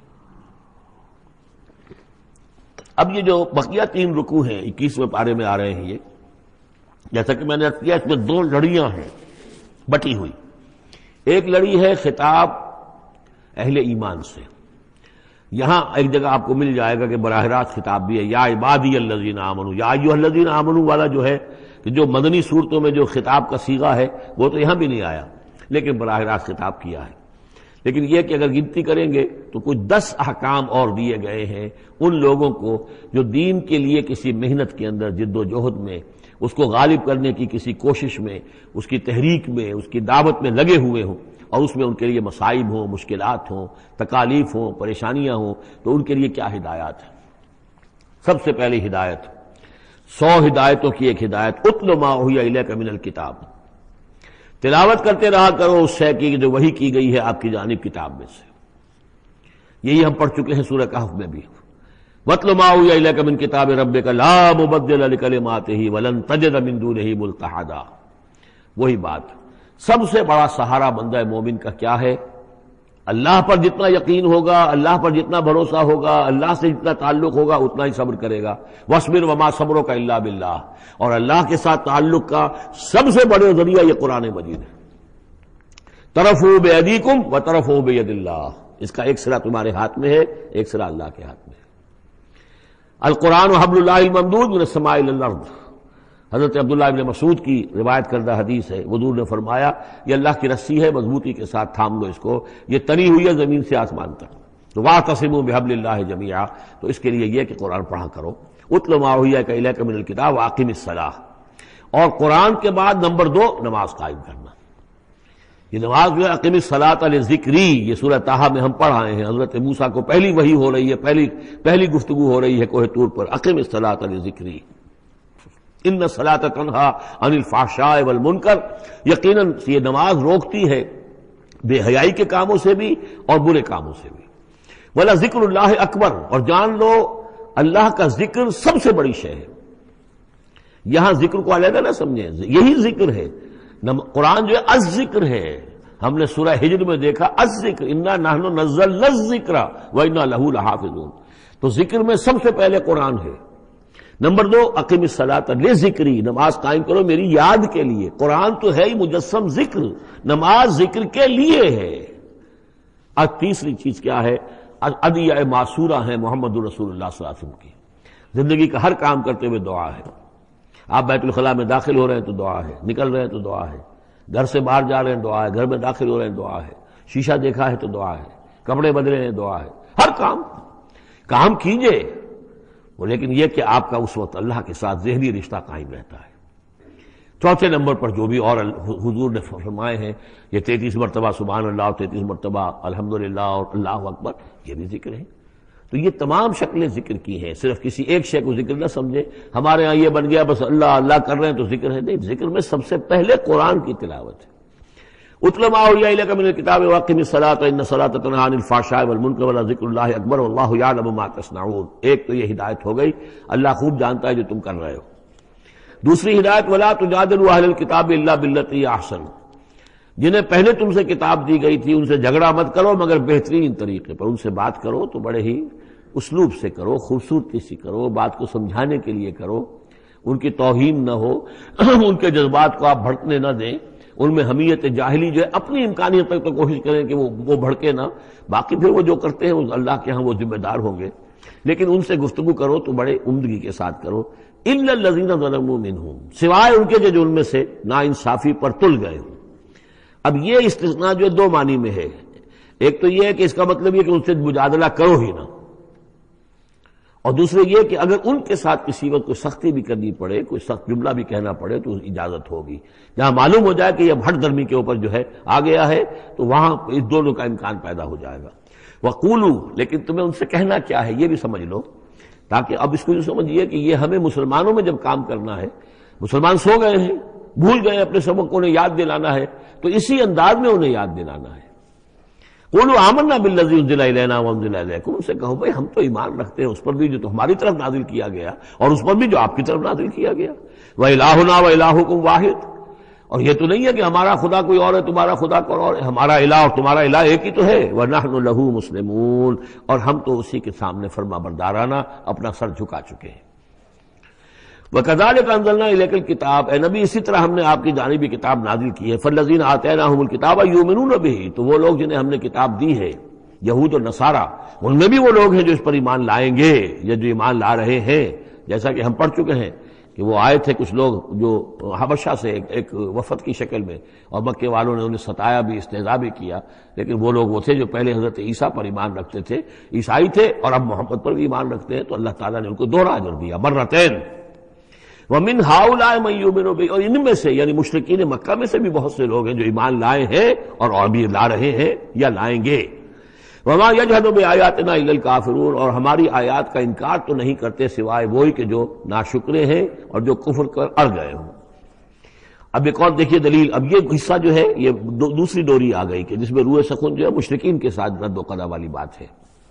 S1: اب یہ جو بقیہ تین رکوع ہیں اکیسویں پارے میں آ رہے ہیں، یہ جیسا کہ میں نے عرض کیا اس میں دو لڑیاں ہیں بٹی ہوئی۔ ایک لڑی ہے خطاب اہل ایمان سے، یہاں ایک جگہ آپ کو مل جائے گا کہ براہ راست خطاب بھی ہے، یا عبادی الذین آمنوا، یا ایھا الذین آمنوا والا جو ہے کہ جو مدنی صورتوں میں جو خطاب کا صیغہ ہے وہ تو یہاں بھی نہیں آیا لیکن براہ راست خطاب کیا ہے۔ لیکن یہ کہ اگر گنتی کریں گے تو کچھ دس احکام اور دیے گئے ہیں ان لوگوں کو جو دین کے لیے کسی محنت کے اندر جد و جہد میں، اس کو غالب کرنے کی کسی کوشش میں، اس کی تحریک میں، اس کی دعوت میں لگے ہوئے ہوں، اور اس میں ان کے لیے مصائب ہوں، مشکلات ہوں، تکالیف ہوں، پریشانیاں ہوں، تو ان کے لیے کیا ہدایات ہے۔ سب سے پہلی ہدایت، سو ہدایتوں کی ایک ہدایت، اتل ما اوحی الیک من الکتاب، تلاوت کرتے رہا کرو اس شے کی جو وحی کی گئی ہے آپ کی جانب کتاب میں سے۔ یہی ہم پڑھ چکے ہیں سورہ کہف میں بھی، واتل ما اوحی الیک من کتاب ربک لا مبدل لکلماتہ ولن تجد من دونہ ملتحدا۔ وہی بات، سب سے بڑا سہارا بندہ مومن کا کیا ہے؟ اللہ پر جتنا یقین ہوگا، اللہ پر جتنا بھروسہ ہوگا، اللہ سے جتنا تعلق ہوگا اتنا ہی صبر کرے گا۔ وَاصْبِرْ وَمَا صَبْرُكَ إِلَّا بِاللَّهِ، اور اللہ کے ساتھ تعلق کا سب سے بڑے ذریعہ یہ قرآن مجید ہے۔ طرفوا بِأَيْدِيكُمْ وَطَرَفُوا بِيَدِ اللَّهِ، اس کا ایک سرا تمہارے ہاتھ میں ہے، ایک سرا اللہ کے ہاتھ میں ہے۔ القرآن حبل اللہ الممدود من السماء إلى الأرض، حضرت عبداللہ ابن مسعود کی روایت کردہ حدیث ہے، حضور نے فرمایا یہ اللہ کی رسی ہے، مضبوطی کے ساتھ تھام لو اس کو، یہ تنی ہوئی ہے زمین سے آسمان تک۔ تو واعتصموا بحبل اللہ جمیعا، تو اس کے لیے یہ کہ قرآن پڑھا کرو۔ اتل ما اوحی الیک من الکتاب واقم الصلاۃ، اور قرآن کے بعد نمبر دو نماز قائم کرنا۔ یہ نماز جو ہے اقم الصلاۃ لذکری، یہ سورہ طٰہٰ میں ہم پڑھ آئے ہیں، حضرت موسیٰ کو پہلی وحی ہو رہی ہے، پہلی پہلی گفتگو ہو رہی ہے کوہ طور پر، اقم الصلاۃ لذکری ان الصلاۃ تنہی عن الفحشاء والمنکر، یقیناً یہ نماز روکتی ہے بے حیائی کے کاموں سے بھی اور برے کاموں سے بھی۔ ولا ذکر اللہ اکبر، اور جان لو اللہ کا ذکر سب سے بڑی شے ہے۔ یہاں ذکر کو علیحدہ نہ سمجھیں، یہی ذکر ہے۔ قرآن جو ہے الذکر ہے، ہم نے سورہ ہجر میں دیکھا الذکر، انا نحن نزلنا الذکر وانا لہ لحافظون، تو ذکر میں سب سے پہلے قرآن ہے۔ نمبر دو اقیم الصلاۃ لذکری، نماز قائم کرو میری یاد کے لیے۔ قرآن تو ہے ہی مجسم ذکر، نماز ذکر کے لیے ہے۔ اور تیسری چیز کیا ہے؟ ادعیہ معصورہ ہیں محمد رسول اللہ صلی اللہ علیہ وسلم کی، زندگی کا ہر کام کرتے ہوئے دعا ہے۔ آپ بیت الخلاء میں داخل ہو رہے ہیں تو دعا ہے، نکل رہے ہیں تو دعا ہے، گھر سے باہر جا رہے ہیں دعا ہے، گھر میں داخل ہو رہے ہیں دعا ہے، شیشہ دیکھا ہے تو دعا ہے، کپڑے بدلے ہیں دعا ہے، ہر کام کام کیجئے، لیکن یہ کہ آپ کا اس وقت اللہ کے ساتھ ذہنی رشتہ قائم رہتا ہے۔ چوتھے نمبر پر جو بھی اور حضور نے فرمائے ہیں، یہ تینتیس مرتبہ سبحان اللہ اور تینتیس مرتبہ الحمدللہ اور اللہ اکبر، یہ بھی ذکر ہے۔ تو یہ تمام شکلیں ذکر کی ہیں، صرف کسی ایک شے کو ذکر نہ سمجھے ہمارے ہاں یہ بن گیا بس اللہ اللہ کر رہے ہیں تو ذکر ہے، نہیں، ذکر میں سب سے پہلے قرآن کی تلاوت ہے۔ اتل ما اوحی الیک من الکتاب واقم الصلاۃ ان الصلاۃ تنہی عن الفحشاء والمنکر ولذکر اللہ اکبر واللہ یعلم ما تصنعون۔ ایک تو یہ ہدایت ہو گئی، اللہ خوب جانتا ہے جو تم کر رہے ہو۔ دوسری ہدایت ولا تجادلوا اہل الکتاب الا باللتی احسن، جنہیں پہلے تم سے کتاب دی گئی تھی ان سے جھگڑا مت کرو مگر بہترین طریقے پر، ان سے بات کرو تو بڑے ہی اسلوب سے کرو، خوبصورتی سے کرو، بات کو سمجھانے کے لیے کرو، ان کی توہین نہ ہو، ان کے جذبات کو آپ بھڑکنے نہ دیں، ان میں حمیت جاہلی جو ہے اپنی امکانیت تک تو کوشش کریں کہ وہ وہ بھڑکے نہ، باقی پھر وہ جو کرتے ہیں اللہ کے ہاں وہ ذمہ دار ہوں گے، لیکن ان سے گفتگو کرو تو بڑے عمدگی کے ساتھ کرو۔ الا الذین ظلموا منہم، سوائے ان کے جو ان میں سے ناانصافی پر تل گئے ہوں۔ اب یہ استثناء جو دو معنی میں ہے، ایک تو یہ ہے کہ اس کا مطلب یہ کہ ان سے مجادلہ کرو ہی نہ، اور دوسرے یہ کہ اگر ان کے ساتھ کسی وقت کوئی سختی بھی کرنی پڑے، کوئی سخت جملہ بھی کہنا پڑے تو اجازت ہوگی، جہاں معلوم ہو جائے کہ یہ ہٹ درمی کے اوپر جو ہے آ گیا ہے تو وہاں اس دونوں کا امکان پیدا ہو جائے گا۔ وقولوا، لیکن تمہیں ان سے کہنا کیا ہے یہ بھی سمجھ لو، تاکہ اب اس کو یہ سمجھیے کہ یہ ہمیں مسلمانوں میں جب کام کرنا ہے، مسلمان سو گئے ہیں، بھول گئے اپنے سبق کو، انہیں یاد دلانا ہے تو اسی انداز میں انہیں یاد دلانا ہے۔ قولوا آمنا بالذی انزل الینا وانزل الیکم، ان سے کہو بھائی ہم تو ایمان رکھتے ہیں اس پر بھی جو تو ہماری طرف نازل کیا گیا اور اس پر بھی جو آپ کی طرف نازل کیا گیا۔ وَإِلَٰهُنَا وَإِلَٰهُكُمْ وَاحِدٌ، اور یہ تو نہیں ہے کہ ہمارا خدا کوئی اور ہے تمہارا خدا کوئی اور ہے، ہمارا الہ اور تمہارا الہ ایک ہی تو ہے۔ وَنَحْنُ لَهُ مُسْلِمُونَ، اور ہم تو اسی کے سامنے فرما بردارانہ اپنا سر جھکا چکے ہیں۔ وَكَذَلِكَ أَنزَلْنَا إِلَيْكَ الْكِتَابَ، اے نبی اسی طرح ہم نے آپ کی جانب یہ کتاب نازل کی ہے۔ فَالَّذِينَ آتَيْنَاهُمُ الْكِتَابَ يُؤْمِنُونَ بِهِ، تو وہ لوگ جنہیں ہم نے کتاب دی ہے، یہود اور نصارہ، ان میں بھی وہ لوگ ہیں جو اس پر ایمان لائیں گے یا جو ایمان لا رہے ہیں، جیسا کہ ہم پڑھ چکے ہیں کہ وہ آئے تھے کچھ لوگ جو حبشہ سے ایک, ایک وفد کی شکل میں، اور مکے والوں نے انہیں ستایا بھی، استہزاء بھی کیا، لیکن وہ لوگ وہ تھے جو پہلے حضرت عیسیٰ پر ایمان رکھتے تھے، عیسائی تھے، اور اب محمد پر بھی ایمان رکھتے ہیں، تو اللہ تعالیٰ نے ان کو دوہرا اجر دیا، مرتين۔ وَمِنْ هَؤُلَاءِ مَن يُؤْمِنُ بِهِ، اور ان میں سے یعنی مشرکین مکہ میں سے بھی بہت سے لوگ ہیں جو ایمان لائے ہیں اور ابھی لا رہے ہیں یا لائیں گے۔ وَمَا يَجْحَدُ بِآيَاتِنَا إِلَّا الْكَافِرُونَ، اور ہماری آیات کا انکار تو نہیں کرتے سوائے وہی کہ جو ناشکرے ہیں اور جو کفر کر اڑ گئے ہوں۔ اب ایک اور دیکھیے دلیل، اب یہ حصہ جو ہے یہ دو دوسری ڈوری آ گئی کہ جس میں روح سخن جو ہے مشرکین کے ساتھ رد و قضا والی بات ہے۔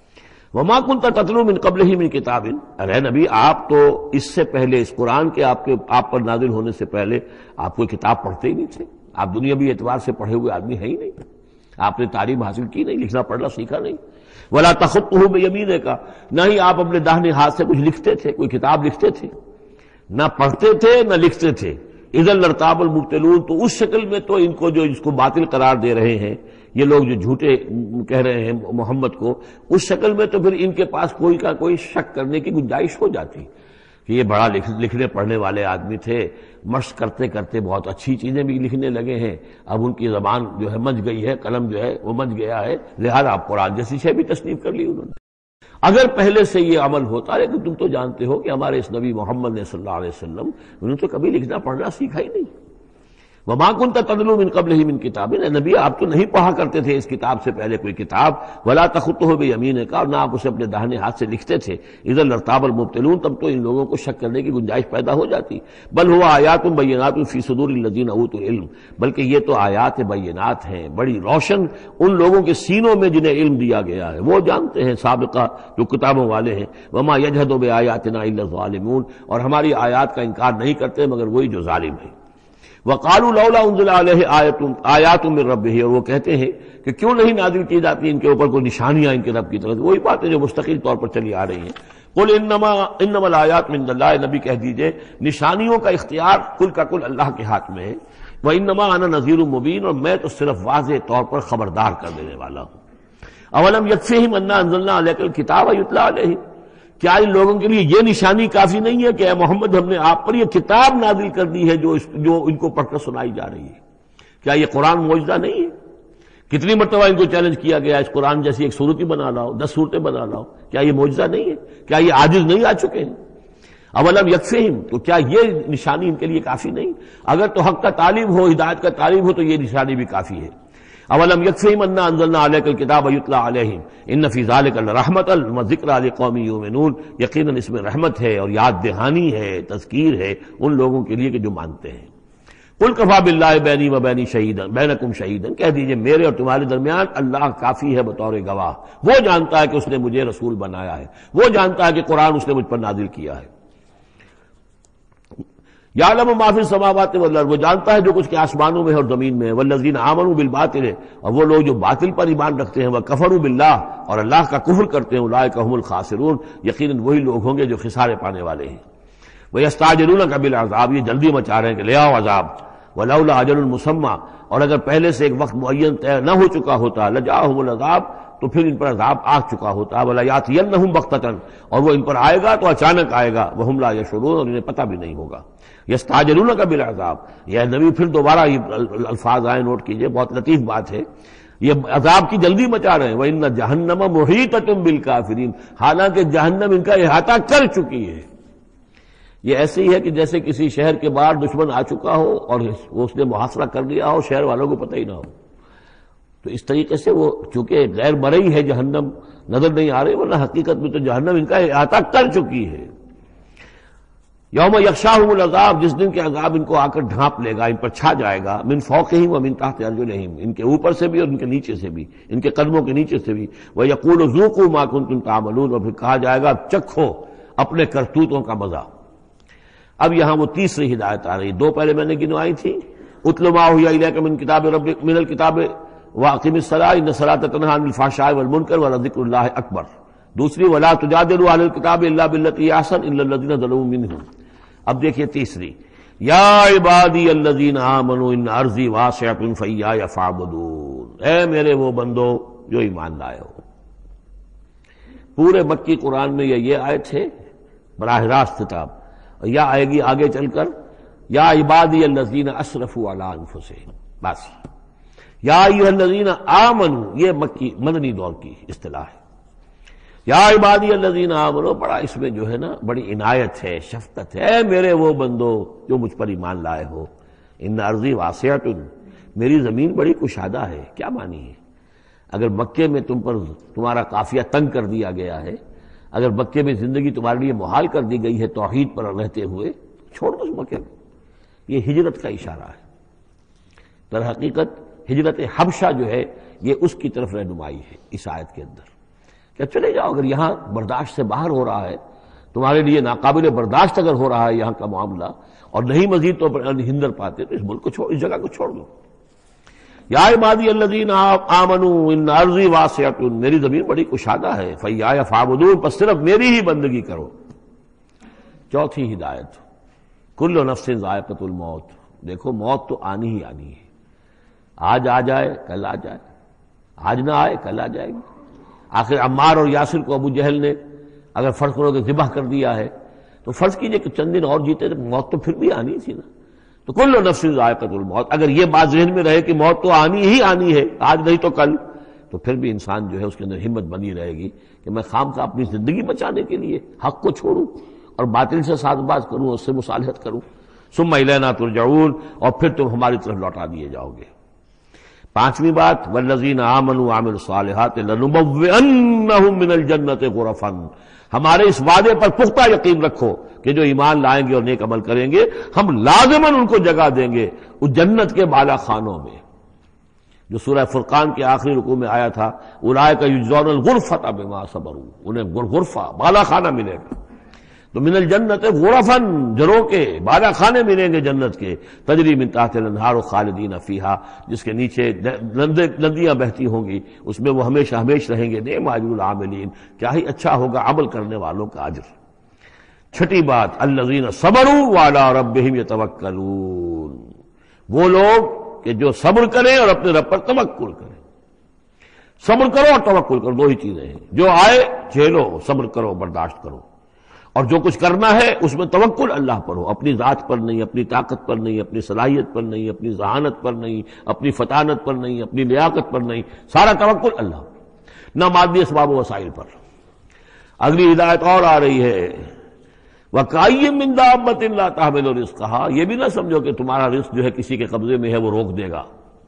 S1: وَمَا كُنْتَ تَتْلُو مِن قَبْلِهِ مِن كِتَابٍ، ارے نبی آپ تو اس سے پہلے، اس قرآن کے آپ کے آپ پر نازل ہونے سے پہلے آپ کوئی کتاب پڑھتے ہی نہیں تھے، آپ دنیاوی اعتبار سے پڑھے ہوئے آدمی ہیں ہی نہیں، آپ نے تعلیم حاصل کی نہیں، لکھنا پڑھنا سیکھا نہیں۔ وَلَا تَخُطُّهُ بِيَمِينِكَ، نہ ہی آپ اپنے داہنے ہاتھ سے کچھ لکھتے تھے، کوئی کتاب لکھتے تھے، نہ پڑھتے تھے نہ لکھتے تھے۔ اِذًا لَارْتَابَ الْمُبْطِلُونَ، تو اس شکل میں تو ان کو جو اس کو باطل قرار دے رہے ہیں یہ لوگ جو جھوٹے کہہ رہے ہیں محمد کو، اس شکل میں تو پھر ان کے پاس کوئی کا کوئی شک کرنے کی گنجائش ہو جاتی کہ یہ بڑا لکھنے پڑھنے والے آدمی تھے، مشق کرتے کرتے بہت اچھی چیزیں بھی لکھنے لگے ہیں، اب ان کی زبان جو ہے مچ گئی ہے، قلم جو ہے وہ مچ گیا ہے، لہذا اب قرآن جیسی شے بھی تصنیف کر لی انہوں نے۔ اگر پہلے سے یہ عمل ہوتا، لیکن تم تو جانتے ہو کہ ہمارے اس نبی محمد نے صلی اللہ علیہ وسلم انہوں نے تو کبھی لکھنا پڑھنا سیکھا ہی نہیں۔ وَمَا كُنْتَ تَتْلُو مِن قَبْلِهِ مِن كِتَابٍ، اے نبی آپ تو نہیں پڑھا کرتے تھے اس کتاب سے پہلے کوئی کتاب۔ وَلَا تَخُطُّهُ بِيَمِينِكَ، اور نہ آپ اسے اپنے داہنے ہاتھ سے لکھتے تھے۔ اِذًا لَارْتَابَ الْمُبْطِلُونَ، تب تو ان لوگوں کو شک کرنے کی گنجائش پیدا ہو جاتی۔ بل هُوَ آیاتٌ بَيِّنَاتٌ فِي صُدُورِ الَّذِينَ أُوتُوا الْعِلْمَ، بلکہ یہ تو آیات بینات ہیں، بڑی روشن ان لوگوں کے سینوں میں جنہیں علم دیا گیا ہے، وہ جانتے ہیں سابقہ جو کتابوں والے ہیں۔ وَمَا يَجْحَدُ بِآيَاتِنَا إِلَّا الظَّالِمُونَ، اور ہماری آیات کا انکار نہیں کرتے مگر وہی جو ظالم ہیں۔ وَقَالُوا لَوْلَا أُنزِلَ عَلَيْهِ آيَاتٌ مِّن رَّبِّهِ، اور وہ کہتے ہیں کہ کیوں نہیں نازل کی جاتی ان کے اوپر کوئی نشانیاں ان کے رب کی طرف، وہی باتیں جو مستقل طور پر چلی آ رہی ہیں۔ قُلْ إِنَّمَا إِنَّمَا الْآيَاتُ مِنْ اللَّهِ، نبی کہہ دیجئے نشانیوں کا اختیار کل کا کل اللہ کے ہاتھ میں ہے۔ وَإِنَّمَا أَنَا نَذِيرٌ مُّبِينٌ، اور میں تو صرف واضح طور پر خبردار کر دینے والا ہوں۔ أَوَلَمْ يَكْفِهِمْ أَنَّا أَنزَلْنَا عَلَيْكَ الْكِتَابَ يُتْلَىٰ عَلَيْهِمْ، کیا ان لوگوں کے لیے یہ نشانی کافی نہیں ہے کہ اے محمد ہم نے آپ پر یہ کتاب نازل کر دی ہے جو اس جو ان کو پڑھ کر سنائی جا رہی ہے؟ کیا یہ قرآن معجزہ نہیں ہے؟ کتنی مرتبہ ان کو چیلنج کیا گیا اس قرآن جیسی ایک صورت ہی بنا لاؤ، دس صورتیں بنا لاؤ، کیا یہ معجزہ نہیں ہے؟ کیا یہ عاجز نہیں آ چکے ہیں؟ اولم یکفہم، تو کیا یہ نشانی ان کے لیے کافی نہیں؟ اگر تو حق کا طالب ہو، ہدایت کا طالب ہو تو یہ نشانی بھی کافی ہے۔ اولم یکفہم انا انزلنا علیک الکتاب یتلی علیہم ان فی ذلک لرحمۃ وذکری لقوم یؤمنون، یقیناً اس میں رحمت ہے اور یاد دہانی ہے، تذکیر ہے ان لوگوں کے لیے کہ جو مانتے ہیں۔ قل کفی باللہ بینی و بین شہیدا بینکم شہیدا، کہہ دیجئے میرے اور تمہارے درمیان اللہ کافی ہے بطور گواہ، وہ جانتا ہے کہ اس نے مجھے رسول بنایا ہے، وہ جانتا ہے کہ قرآن اس نے مجھ پر نازل کیا ہے۔ یعلم ما فی السماوات والارض، وہ جانتا ہے جو کچھ کے آسمانوں میں ہے اور زمین میں ہے۔ والذین آمنوا بالباطل، اور وہ لوگ جو باطل پر ایمان رکھتے ہیں، وکفروا باللہ، اور اللہ کا کفر کرتے ہیں، اولئک هم الخاسرون، یقیناً وہی لوگ ہوں گے جو خسارے پانے والے ہیں۔ ویستعجلونک بالعذاب، یہ جلدی مچا رہے ہیں کہ لے آؤ عذاب۔ ولولا اجل مسمى، اور اگر پہلے سے ایک وقت معین طے نہ ہو چکا ہوتا، لجاءہم العذاب، تو پھر ان پر عذاب آ چکا ہوتا، ولیاتینہم بغتۃ، اور وہ ان پر آئے گا تو اچانک آئے گا، وہم لا یشعرون، اور انہیں پتہ بھی نہیں ہوگا۔ یستعجلونک بالعذاب، یہ نبی پھر دوبارہ یہ الفاظ آئے، نوٹ کیجئے، بہت لطیف بات ہے، یہ عذاب کی جلدی مچا رہے ہیں۔ وَإِنَّ جَهَنَّمَ مُحِيطَةٌ بِالْكَافِرِينَ، حالانکہ جہنم ان کا احاطہ کر چکی ہے۔ یہ ایسے ہی ہے کہ جیسے کسی شہر کے باہر دشمن آ چکا ہو اور اس نے محاصرہ کر لیا ہو، شہر والوں کو پتہ ہی نہ ہو۔ تو اس طریقے سے وہ چونکہ غیر مرئی ہے جہنم، نظر نہیں آ رہی، ورنہ حقیقت میں تو جہنم ان کا احاطہ کر چکی ہے۔ یوم یغشاہم العذاب، جس دن کے عذاب ان کو آ کر ڈھانپ لے گا، ان پر چھا جائے گا، من فوقہم ومن تحت ارجلہم، ان کے اوپر سے بھی اور ان کے نیچے سے بھی، ان کے قدموں کے نیچے سے بھی۔ ویقول ذوقوا ما کنتم تعملون، اور پھر کہا جائے گا چکھو اپنے کرتوتوں کا مزہ۔ اب یہاں وہ تیسری ہدایت آ رہی، دو پہلے میں نے گنوائی تھی، اتل ما اوحی الیک من کتاب ربک من الکتاب واقم الصلاۃ ان الصلاۃ تنہی عن الفحشاء والمنکر ولذکر اللہ اکبر، دوسری ولا تجادلوا اہل الکتاب الا بالتی ہی احسن الا الذین ظلموا منہم۔ اب دیکھیے تیسری، یا عبادی الذین آمنوا ان ارضی واسعۃ فایایا فاعبدون، اے میرے وہ بندو جو ایمان لائے ہو۔ پورے مکی قرآن میں یہ یہ آیت ہے براہ راست خطاب، یا آئے گی آگے چل کر یا عبادی الذین اسرفوا علی انفسہم، بس یا ایھا الذین آمنوا، یہ مکی مدنی دور کی اصطلاح ہے۔ یا عبادی الذین آمنوا، بڑا اس میں جو ہے نا بڑی عنایت ہے، شفقت ہے، اے میرے وہ بندو جو مجھ پر ایمان لائے ہو، ان ارضی واسعۃ، میری زمین بڑی کشادہ ہے۔ کیا معنی ہے؟ اگر مکے میں تم پر تمہارا قافیہ تنگ کر دیا گیا ہے، اگر مکے میں زندگی تمہارے لیے محال کر دی گئی ہے توحید پر رہتے ہوئے، چھوڑ دو اس مکے کو۔ یہ ہجرت کا اشارہ ہے، در حقیقت ہجرت حبشہ جو ہے یہ اس کی طرف رہنمائی ہے اس آیت کے اندر، کہ چلے جاؤ، اگر یہاں برداشت سے باہر ہو رہا ہے، تمہارے لیے ناقابل برداشت اگر ہو رہا ہے یہاں کا معاملہ، اور نہیں مزید تو ہندر پاتے، تو اس ملک کو چھوڑ، اس جگہ کو چھوڑ دو۔ یا عبادی الذین آمنوا ان ارضی واسعۃ، میری زمین بڑی کشادہ ہے، فایایا فاعبدون، پس صرف میری ہی بندگی کرو۔ چوتھی ہدایت، کل نفس ذائقۃ الموت، دیکھو موت تو آنی ہی آنی ہے، آج آ جائے کل آ جائے، آج نہ آئے کل آ جائے گی۔ آخر عمار اور یاسر کو ابو جہل نے اگر فرض کرو کہ ذبح کر دیا ہے، تو فرض کیجئے کہ چند دن اور جیتے تو موت تو پھر بھی آنی تھی نا۔ تو کل نفس ذائقۃ الموت، اگر یہ بات ذہن میں رہے کہ موت تو آنی ہی آنی ہے، آج نہیں تو کل، تو پھر بھی انسان جو ہے اس کے اندر ہمت بنی رہے گی کہ میں خام کا اپنی زندگی بچانے کے لیے حق کو چھوڑوں اور باطل سے ساز باز کروں، اس سے مصالحت کروں۔ ثم الینا ترجعون، اور پھر تم ہماری طرف لوٹا دیے جاؤ گے۔ پانچویں بات، والذین آمنوا وعملوا الصالحات لنبوئنہم من الجنۃ غرفا، ہمارے اس وعدے پر پختہ یقین رکھو کہ جو ایمان لائیں گے اور نیک عمل کریں گے، ہم لازماً ان کو جگہ دیں گے اس جنت کے بالا خانوں میں، جو سورہ فرقان کے آخری رکوع میں آیا تھا، اولئک یجزون الغرفۃ بما صبروا، انہیں غرفہ بالا خانہ ملے گا۔ تو من الجنت غرفاً، جروں کے بالا خانے ملیں گے جنت کے، تجری من تحت الانہار خالدین فیہا، جس کے نیچے ندیاں بہتی ہوں گی، اس میں وہ ہمیشہ ہمیش رہیں گے۔ نعم اجر العاملین، کیا ہی اچھا ہوگا عمل کرنے والوں کا اجر۔ چھٹی بات، الذین صبروا وعلی ربہم یتوکلون، وہ لوگ کہ جو صبر کریں اور اپنے رب پر توکل کریں۔ صبر کرو اور توکل کرو، دو ہی چیزیں ہیں، جو آئے جھیلو، صبر کرو، برداشت کرو، اور جو کچھ کرنا ہے اس میں توکل اللہ پر ہو، اپنی ذات پر نہیں، اپنی طاقت پر نہیں، اپنی صلاحیت پر نہیں، اپنی ذہانت پر نہیں، اپنی فطانت پر نہیں، اپنی لیاقت پر نہیں، سارا توکل اللہ، نہ مادی اسباب و وسائل پر۔ اگلی ہدایت اور آ رہی ہے، وَكَأَيٍّ مِّن دَابَّةٍ لَّا تَحْمِلُ رِزْقَهَا، یہ بھی نہ سمجھو کہ تمہارا رزق جو ہے کسی کے قبضے میں ہے وہ روک دے گا،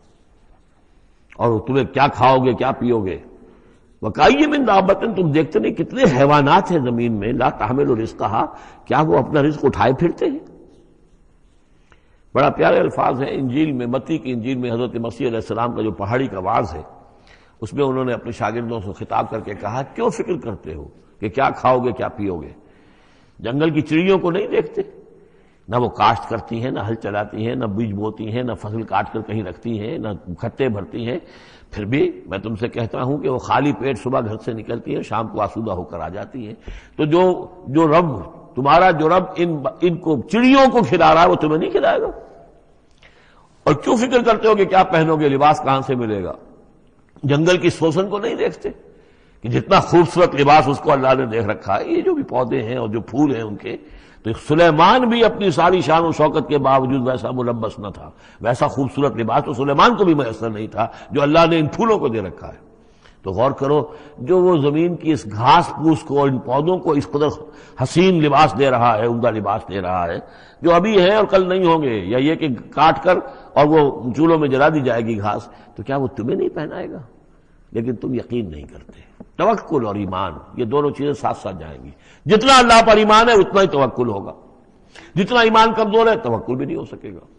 S1: اور تمہیں کیا کھاؤ گے کیا پیو گے۔ وَكَأَيٍّ مِّن دَابَّةٍ، تم دیکھتے نہیں کتنے حیوانات ہیں زمین میں، لا تحمل رزقها، کیا وہ اپنا رزق اٹھائے پھرتے ہیں؟ بڑا پیارے الفاظ ہیں انجیل میں، متی کی انجیل میں حضرت مسیح علیہ السلام کا جو پہاڑی کا واعظ ہے، اس میں انہوں نے اپنے شاگردوں سے خطاب کر کے کہا، کیوں فکر کرتے ہو کہ کیا کھاؤ گے کیا پیو گے؟ جنگل کی چڑیوں کو نہیں دیکھتے؟ نہ وہ کاشت کرتی ہیں، نہ ہل چلاتی ہیں، نہ بیج بوتی ہیں، نہ فصل کاٹ کر کہیں رکھتی ہیں، نہ کھٹے بھرتی ہیں، پھر بھی میں تم سے کہتا ہوں کہ وہ خالی پیٹ صبح گھر سے نکلتی ہیں، شام کو آسودہ ہو کر آ جاتی ہیں۔ تو جو جو رب تمہارا جو رب ان ان کو چڑیوں کو کھلا رہا ہے وہ تمہیں نہیں کھلائے گا؟ اور کیوں فکر کرتے ہو کہ کیا پہنو گے، لباس کہاں سے ملے گا؟ جنگل کی سوسن کو نہیں دیکھتے کہ جتنا خوبصورت لباس اس کو اللہ نے دیکھ رکھا ہے؟ یہ جو بھی پودے ہیں اور جو پھول ہیں ان کے، تو سلیمان بھی اپنی ساری شان و شوکت کے باوجود ویسا ملبس نہ تھا، ویسا خوبصورت لباس تو سلیمان کو بھی میسر نہیں تھا جو اللہ نے ان پھولوں کو دے رکھا ہے۔ تو غور کرو، جو وہ زمین کی اس گھاس پھوس کو، ان پودوں کو اس قدر حسین لباس دے رہا ہے، عمدہ لباس دے رہا ہے، جو ابھی ہے اور کل نہیں ہوں گے، یا یہ کہ کاٹ کر اور وہ چولہوں میں جلا دی جائے گی گھاس، تو کیا وہ تمہیں نہیں پہنائے گا؟ لیکن تم یقین نہیں کرتے۔ توکل اور ایمان، یہ دونوں چیزیں ساتھ ساتھ جائیں گی۔ جتنا اللہ پر ایمان ہے اتنا ہی توکل ہوگا، جتنا ایمان کمزور ہے توکل بھی نہیں ہو سکے گا۔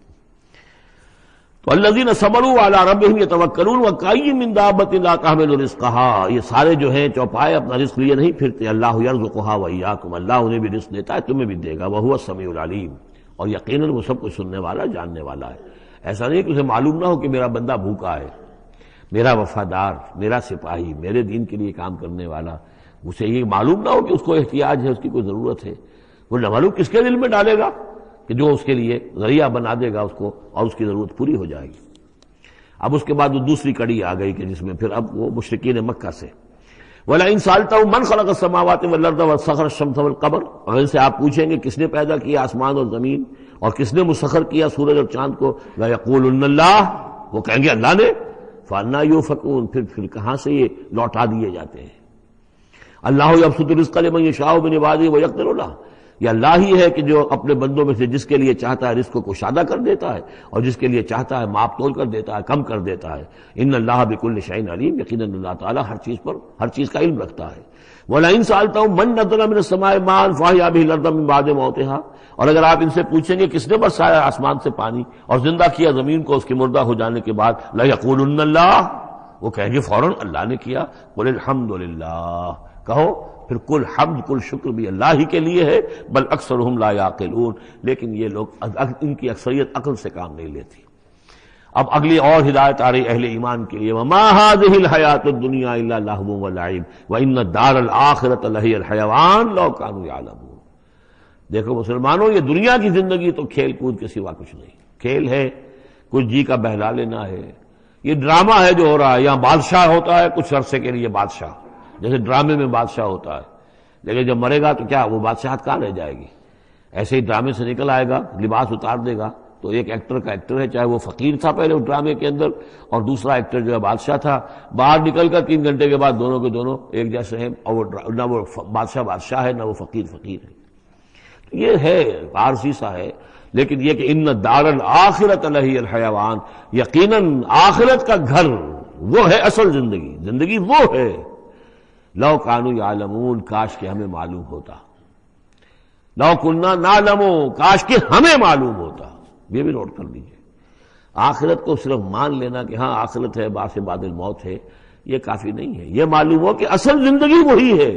S1: تو الذین صبروا علی ربہم یتوکلون وکأی من دابۃ لا تحمل رزقہا، یہ سارے جو ہیں چوپائے اپنا رزق لیے نہیں پھرتے، اللہ یرزقھا وایاکم، اللہ انہیں بھی رزق دیتا ہے، تمہیں بھی دے گا، وہو السمیع العلیم، اور یقیناً وہ سب کچھ سننے والا، جاننے والا ہے۔ ایسا نہیں کہ اسے معلوم نہ ہو کہ میرا بندہ بھوکا ہے، میرا وفادار، میرا سپاہی، میرے دین کے لیے کام کرنے والا، اسے یہ معلوم نہ ہو کہ اس کو احتیاج ہے، اس کی کوئی ضرورت ہے۔ وہ نہ معلوم کس کے دل میں ڈالے گا کہ جو اس کے لیے ذریعہ بنا دے گا اس کو، اور اس کی ضرورت پوری ہو جائے گی۔ اب اس کے بعد وہ دوسری کڑی آ گئی کہ جس میں پھر اب وہ مشرکین مکہ سے وَلَئِن سَأَلْتَهُم مَّن خَلَقَ السَّمَاوَاتِ وَالْأَرْضَ وَسَخَّرَ الشَّمْسَ وَالْقَمَرَ، اگر ان سے آپ پوچھیں گے کس نے پیدا کیا آسمان اور زمین اور کس نے مسخر کیا سورج اور چاند کو، لَيَقُولُنَّ اللَّهُ، وہ کہیں گے اللہ نے۔ فَأَنَّىٰ يُؤْفَكُونَ، پھر پھر کہاں سے یہ لوٹا دیے جاتے ہیں۔ اللہ یبسط الرزق لمن یشاء من عبادہ ویقدر لہ، یہ اللہ ہی ہے کہ جو اپنے بندوں میں سے جس کے لیے چاہتا ہے رزق کو کشادہ کر دیتا ہے، اور جس کے لیے چاہتا ہے ماپ تول کر دیتا ہے، کم کر دیتا ہے۔ ان اللہ بکل شیء علیم، یقیناً اللہ تعالیٰ ہر چیز پر ہر چیز کا علم رکھتا ہے۔ وَلَئِن سَأَلْتَهُم مَّن نَّزَّلَ مِنَ السَّمَاءِ مَاءً فَأَحْيَا بِهِ الْأَرْضَ مِن بَعْدِ مَوْتِهَا، اور اگر آپ ان سے پوچھیں گے کس نے برسایا آسمان سے پانی اور زندہ کیا زمین کو اس کے مردہ ہو جانے کے بعد، لَيَقُولُنَّ اللَّهُ، وہ کہیں گے فوراً اللہ نے کیا۔ قُلِ الْحَمْدُ لِلَّهِ، کہو پھر کل حمد کل شکر بھی اللہ ہی کے لیے ہے، بل اکثرہم لا یعقلون، لیکن یہ لوگ ان کی اکثریت عقل سے کام نہیں لیتی۔ اب اگلی اور ہدایت آ رہی اہل ایمان کے لیے، وما هذه الحیاۃ الدنیا الا لہو ولعب وان الدار الآخرۃ لہی الحیوان لو کانوا یعلمون۔ دیکھو مسلمانوں، یہ دنیا کی زندگی تو کھیل کود کے سوا کچھ نہیں، کھیل ہے، کچھ جی کا بہلا لینا ہے، یہ ڈرامہ ہے جو ہو رہا ہے۔ یہاں بادشاہ ہوتا ہے کچھ عرصے کے لیے بادشاہ، جیسے ڈرامے میں بادشاہ ہوتا ہے، لیکن جب مرے گا تو کیا وہ بادشاہت کہاں رہ جائے گی؟ ایسے ہی ڈرامے سے نکل آئے گا، لباس اتار دے گا تو ایک ایکٹر کا ایکٹر ہے، چاہے وہ فقیر تھا پہلے اس ڈرامے کے اندر، اور دوسرا ایکٹر جو ہے بادشاہ تھا، باہر نکل کر تین گھنٹے کے بعد دونوں کے دونوں ایک جیسے ہیں، اور وہ نہ وہ بادشاہ بادشاہ ہے نہ وہ فقیر فقیر ہے۔ یہ ہے عارضی سا ہے، لیکن یہ کہ ان الدار الآخرۃ لہی الحیوان، یقیناً آخرت کا گھر وہ ہے اصل زندگی، زندگی وہ ہے۔ لو کانوا یعلمون، کاش کہ ہمیں معلوم ہوتا، لو کننا نعلم، کاش کہ ہمیں معلوم ہوتا۔ یہ بھی نوٹ کر لیجیے، آخرت کو صرف مان لینا کہ ہاں آخرت ہے، بعد سے بعد الموت ہے، یہ کافی نہیں ہے۔ یہ معلوم ہو کہ اصل زندگی وہی ہے۔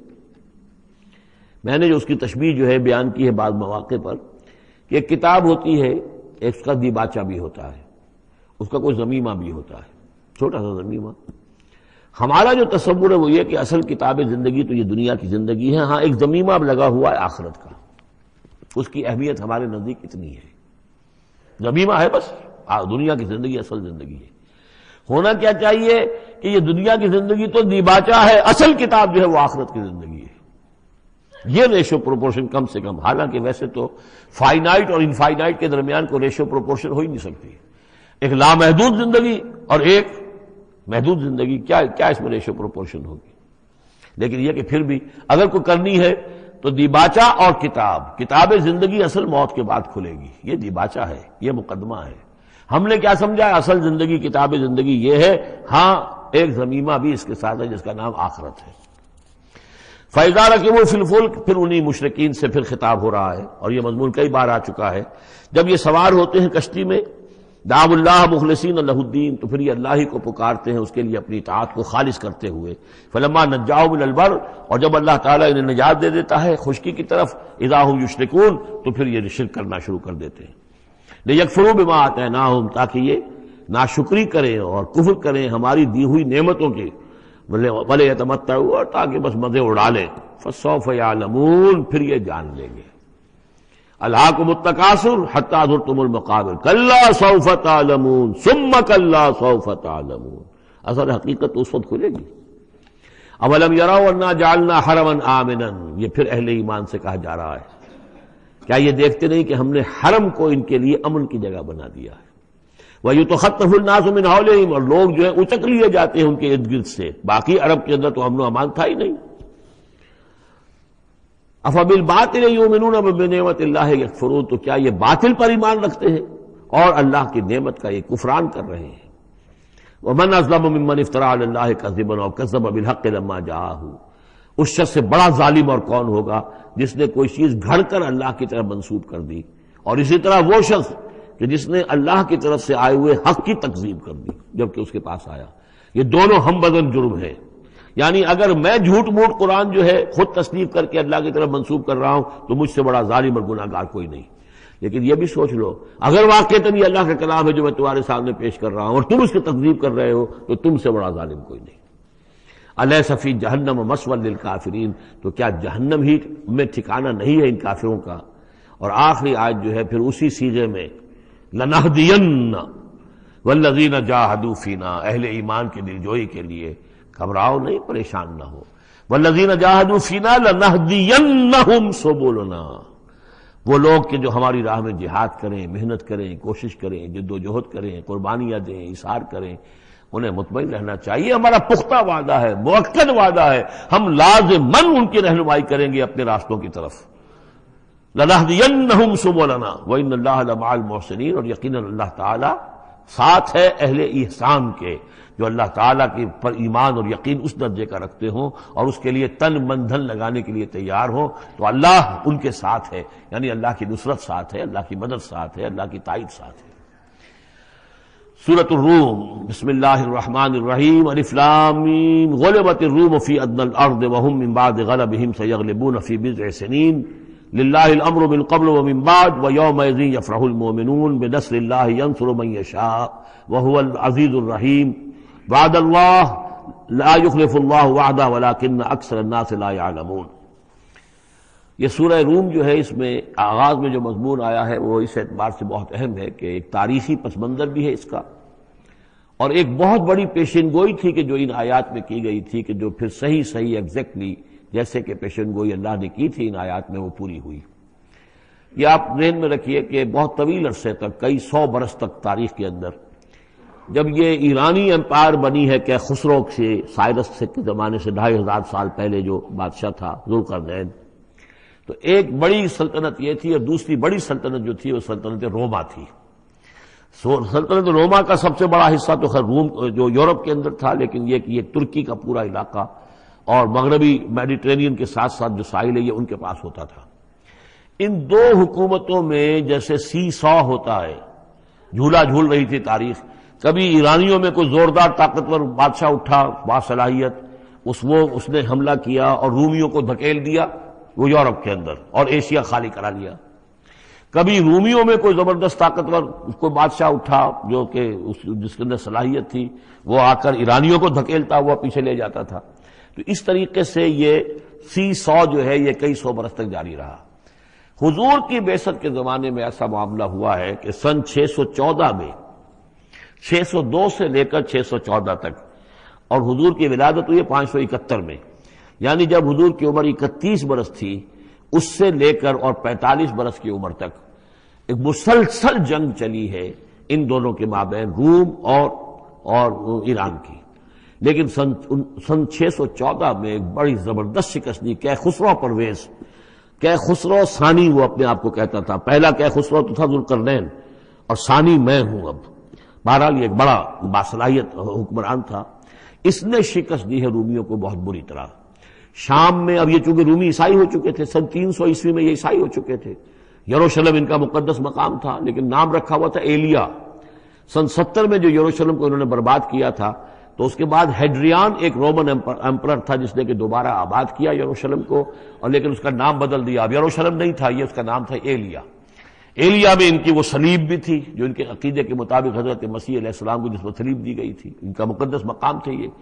S1: میں نے جو اس کی تشبیہ جو ہے بیان کی ہے بعض مواقع پر، کہ ایک کتاب ہوتی ہے، اس کا دیباچہ بھی ہوتا ہے، اس کا کوئی ضمیمہ بھی ہوتا ہے، چھوٹا سا ضمیمہ۔ ہمارا جو تصور ہے وہ یہ کہ اصل کتاب زندگی تو یہ دنیا کی زندگی ہے، ہاں ایک ضمیمہ اب لگا ہوا ہے آخرت کا، اس کی اہمیت ہمارے نزدیک اتنی ہے۔ ضمیمہ ہے بس، دنیا کی زندگی اصل زندگی ہے۔ ہونا کیا چاہیے کہ یہ دنیا کی زندگی تو دیباچہ ہے، اصل کتاب جو ہے وہ آخرت کی زندگی ہے۔ یہ ریشو پروپورشن کم سے کم، حالانکہ ویسے تو فائنائٹ اور انفائنائٹ کے درمیان کو ریشو پروپورشن ہو ہی نہیں سکتی، ایک لامحدود زندگی اور ایک محدود زندگی، کیا کیا اس میں ریشو پروپورشن ہوگی؟ لیکن یہ کہ پھر بھی اگر کوئی کرنی ہے تو دیباچہ اور کتاب، کتاب زندگی اصل موت کے بعد کھلے گی، یہ دیباچہ ہے، یہ مقدمہ ہے۔ ہم نے کیا سمجھا ہے اصل زندگی، کتاب زندگی یہ ہے، ہاں ایک ضمیمہ بھی اس کے ساتھ ہے جس کا نام آخرت ہے۔ فَإِذَا رَكِبُوا فِي الْفُلْكِ، پھر انہی مشرکین سے پھر خطاب ہو رہا ہے، اور یہ مضمون کئی بار آ چکا ہے۔ جب یہ سوار ہوتے ہیں کشتی میں، دعوا اللہ مخلصین لہ الدین، تو پھر یہ اللہ ہی کو پکارتے ہیں اس کے لیے اپنی اطاعت کو خالص کرتے ہوئے۔ فلما نجاؤہم الی البر، اور جب اللہ تعالیٰ انہیں نجات دے دیتا ہے خشکی کی طرف، اذا ہم یشرکون، تو پھر یہ شرک کرنا شروع کر دیتے ہیں۔ لیکفروا بما آتیناہم، تاکہ یہ ناشکری کریں اور کفر کریں ہماری دی ہوئی نعمتوں کے، وَلَا يَتَمَتَّعُوا، اور تاکہ بس مزے اڑا لیں۔ فَسَوْفَ يَعْلَمُونَ، پھر یہ جان لیں گے۔ الہاکم التکاثر حتی زرتم المقابر کلا سوف تعلمون ثم کلا سوف تعلمون. اصل حقیقت اس وقت کھلے گی. اولم یروا انا جعلنا حرما آمنا، یہ پھر اہل ایمان سے کہا جا رہا ہے کیا یہ دیکھتے نہیں کہ ہم نے حرم کو ان کے لیے امن کی جگہ بنا دیا ہے. وَيُتَخَطَّفُ النَّاسُ مِنْ حَوْلِهِمْ، اور لوگ جو ہے اچک لیے جاتے ہیں ان کے ارد گرد سے. باقی عرب کے اندر تو امن و امان تھا ہی نہیں. أَفَبِالْبَاطِلِ يُؤْمِنُونَ وَبِنِعْمَةِ اللَّهِ يَكْفُرُونَ، تو کیا یہ باطل پر ایمان رکھتے ہیں اور اللہ کی نعمت کا یہ کفران کر رہے ہیں. وَمَنْ أَظْلَمُ مِمَّنِ افْتَرَىٰ عَلَى اللَّهِ كَذِبًا أَوْ كَذَّبَ بِالْحَقِّ لَمَّا جَاءَهُ، اس شخص سے بڑا ظالم اور کون ہوگا جس نے کوئی چیز گھڑ کر اللہ کی طرف منسوب کر دی، اور اسی طرح وہ شخص کہ جس نے اللہ کی طرف سے آئے ہوئے حق کی تکذیب کر دی جبکہ اس کے پاس آیا. یہ دونوں ہم بدن جرم ہیں. یعنی اگر میں جھوٹ موٹ قرآن جو ہے خود تصنیف کر کے اللہ کی طرف منسوب کر رہا ہوں تو مجھ سے بڑا ظالم اور گناہ گار کوئی نہیں. لیکن یہ بھی سوچ لو اگر واقعتاً یہ اللہ کا کلام ہے جو میں تمہارے سامنے پیش کر رہا ہوں اور تم اس کی تکذیب کر رہے ہو تو تم سے بڑا ظالم کوئی نہیں. الیس فی جہنم مثوی للکافرین، تو کیا جہنم ہی میں ٹھکانہ نہیں ہے ان کافروں کا. اور آخری آیت جو ہے پھر اسی سیغے میں لنہدین والذین جاہدوا فینا، اہل ایمان کی دلجوئی کے لیے گھبراؤ نہیں، پریشان نہ ہو. والذین جاہدوا فینا لنہدینہم سبلنا، وہ لوگ کہ جو ہماری راہ میں جہاد کریں، محنت کریں، کوشش کریں، جد و جہد کریں، قربانیاں دیں، اثار کریں، انہیں مطمئن رہنا چاہیے. ہمارا پختہ وعدہ ہے، مؤکد وعدہ ہے، ہم لازماً ان کی رہنمائی کریں گے اپنے راستوں کی طرف. لَنَهْدِيَنَّهُمْ سُبُلَنَا وَإِنَّ اللَّهَ لَمَعَ الْمُحْسِنِينَ، اور یقیناً اللہ تعالیٰ ساتھ ہے اہل احسان کے، جو اللہ تعالیٰ کے پر ایمان اور یقین اس درجے کا رکھتے ہوں اور اس کے لیے تن من دھن لگانے کے لیے تیار ہوں تو اللہ ان کے ساتھ ہے. یعنی اللہ کی نصرت ساتھ ہے، اللہ کی مدد ساتھ ہے، اللہ کی تائید ساتھ ہے. سورۃ الروم، بسم اللہ الرحمن الرحیم. الف لام میم. غلبت الروم فی ادنی الارض وهم من بعد غلبهم سيغلبون في بضع سنين للہ الامر من قبل ومن بعد ویومئذ یفرح المؤمنون بنصر اللہ ینصر من یشاء وهو العزیز الرحیم. وعد اللہ لا یخلف اللہ وعدہ ولکن اکثر الناس لا یعلمون. یہ سورہ روم جو ہے اس میں آغاز میں جو مضمون آیا ہے وہ اس اعتبار سے بہت اہم ہے کہ ایک تاریخی پس منظر بھی ہے اس کا، اور ایک بہت بڑی پیشن گوئی تھی کہ جو ان آیات میں کی گئی تھی کہ جو پھر صحیح صحیح ایگزیکٹلی جیسے کہ پیشن گوئی اللہ نے کی تھی ان آیات میں وہ پوری ہوئی. یہ آپ ذہن میں رکھیے کہ بہت طویل عرصے تک، کئی سو برس تک تاریخ کے اندر، جب یہ ایرانی امپائر بنی ہے کہ خسرو سے سائرس سے کے زمانے سے ڈھائی ہزار سال پہلے جو بادشاہ تھا ذوالقرنین، تو ایک بڑی سلطنت یہ تھی اور دوسری بڑی سلطنت جو تھی وہ سلطنت روما تھی. سلطنت روما کا سب سے بڑا حصہ تو خیر روم جو یورپ کے اندر تھا، لیکن یہ کہ یہ ترکی کا پورا علاقہ اور مغربی میڈیٹرینین کے ساتھ ساتھ جو ساحل ہے یہ ان کے پاس ہوتا تھا. ان دو حکومتوں میں جیسے سی سو ہوتا ہے، جھولا جھول رہی تھی تاریخ. کبھی ایرانیوں میں کوئی زوردار طاقتور بادشاہ اٹھا باصلاحیت، اس وہ اس نے حملہ کیا اور رومیوں کو دھکیل دیا وہ یورپ کے اندر اور ایشیا خالی کرا لیا. کبھی رومیوں میں کوئی زبردست طاقتور کوئی بادشاہ اٹھا جو کہ جس کے اندر صلاحیت تھی، وہ آ کر ایرانیوں کو دھکیلتا ہوا پیچھے لے جاتا تھا. تو اس طریقے سے یہ سی سو جو ہے یہ کئی سو برس تک جاری رہا. حضور کی بعثت کے زمانے میں ایسا معاملہ ہوا ہے کہ سن چھ سو چودہ میں، چھ سو دو سے لے کر چھ سو چودہ تک، اور حضور کی ولادت ہوئی پانچ سو اکہتر میں، یعنی جب حضور کی عمر اکتیس برس تھی اس سے لے کر اور پینتالیس برس کی عمر تک ایک مسلسل جنگ چلی ہے ان دونوں کے مابین، روم اور اور ایران کی. لیکن سن سن چھ سو چودہ میں ایک بڑی زبردست شکست دی. کہ خسرو پرویز، کہ خسرو ثانی وہ اپنے آپ کو کہتا تھا، پہلا کہ خسرو تو تھا ذوالقرنین اور ثانی میں ہوں. اب بہرحال یہ ایک بڑا باصلاحیت حکمران تھا. اس نے شکست دی ہے رومیوں کو بہت بری طرح. شام میں، اب یہ چونکہ رومی عیسائی ہو چکے تھے، سن تین سو عیسوی میں یہ عیسائی ہو چکے تھے، یروشلم ان کا مقدس مقام تھا لیکن نام رکھا ہوا تھا ایلیا. سن ستر میں جو یروشلم کو انہوں نے برباد کیا تھا تو اس کے بعد ہیڈریان ایک رومن امپرر تھا جس نے کہ دوبارہ آباد کیا یروشلم کو، اور لیکن اس کا نام بدل دیا. اب یروشلم نہیں تھا یہ، اس کا نام تھا ایلیا. ایلیا میں ان کی وہ صلیب بھی تھی جو ان کے عقیدے کے مطابق حضرت مسیح علیہ السلام کو جس پر صلیب دی گئی تھی، ان کا مقدس مقام تھے یہ.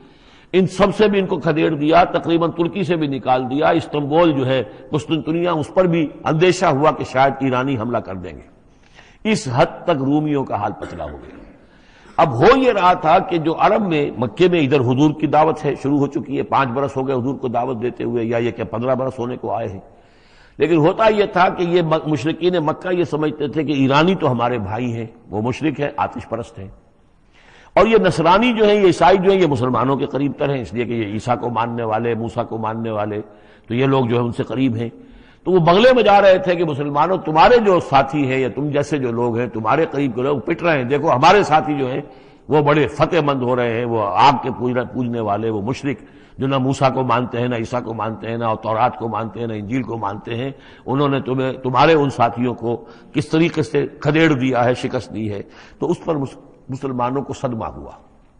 S1: ان سب سے بھی ان کو کھدیڑ دیا، تقریباً ترکی سے بھی نکال دیا، استنبول جو ہے قسطنطنیہ اس پر بھی اندیشہ ہوا کہ شاید ایرانی حملہ کر دیں گے۔ اس حد تک رومیوں کا حال پتلا ہو گیا۔ اب ہو یہ رہا تھا کہ جو عرب میں مکے میں ادھر حضور کی دعوت ہے شروع ہو چکی ہے، پانچ برس ہو گئے حضور کو دعوت دیتے ہوئے، یا یہ کہ پندرہ برس ہونے کو آئے ہیں، لیکن ہوتا یہ تھا کہ یہ مشرکین مکہ یہ سمجھتے تھے کہ ایرانی تو ہمارے بھائی ہیں، وہ مشرک ہے، آتش پرست ہیں، اور یہ نصرانی جو ہیں، یہ عیسائی جو ہیں، یہ مسلمانوں کے قریب تر ہیں، اس لیے کہ یہ عیسیٰ کو ماننے والے، موسیٰ کو ماننے والے، تو یہ لوگ جو ہے ان سے قریب ہیں۔ تو وہ بغلے میں جا رہے تھے کہ مسلمانوں تمہارے جو ساتھی ہیں یا تم جیسے جو لوگ ہیں، تمہارے قریب کے لوگ پٹ رہے ہیں، دیکھو ہمارے ساتھی جو ہیں وہ بڑے فتح مند ہو رہے ہیں، وہ آگ کے پوجنے والے، وہ مشرک جو نہ موسیٰ کو مانتے ہیں، نہ عیسیٰ کو مانتے ہیں، نہ تورات کو مانتے ہیں، نہ انجیل کو مانتے ہیں، انہوں نے تمہیں تمہارے ان ساتھیوں کو کس طریقے سے کھدیڑ دیا ہے، شکست دی ہے۔ تو اس پر مسلمانوں کو صدمہ ہوا۔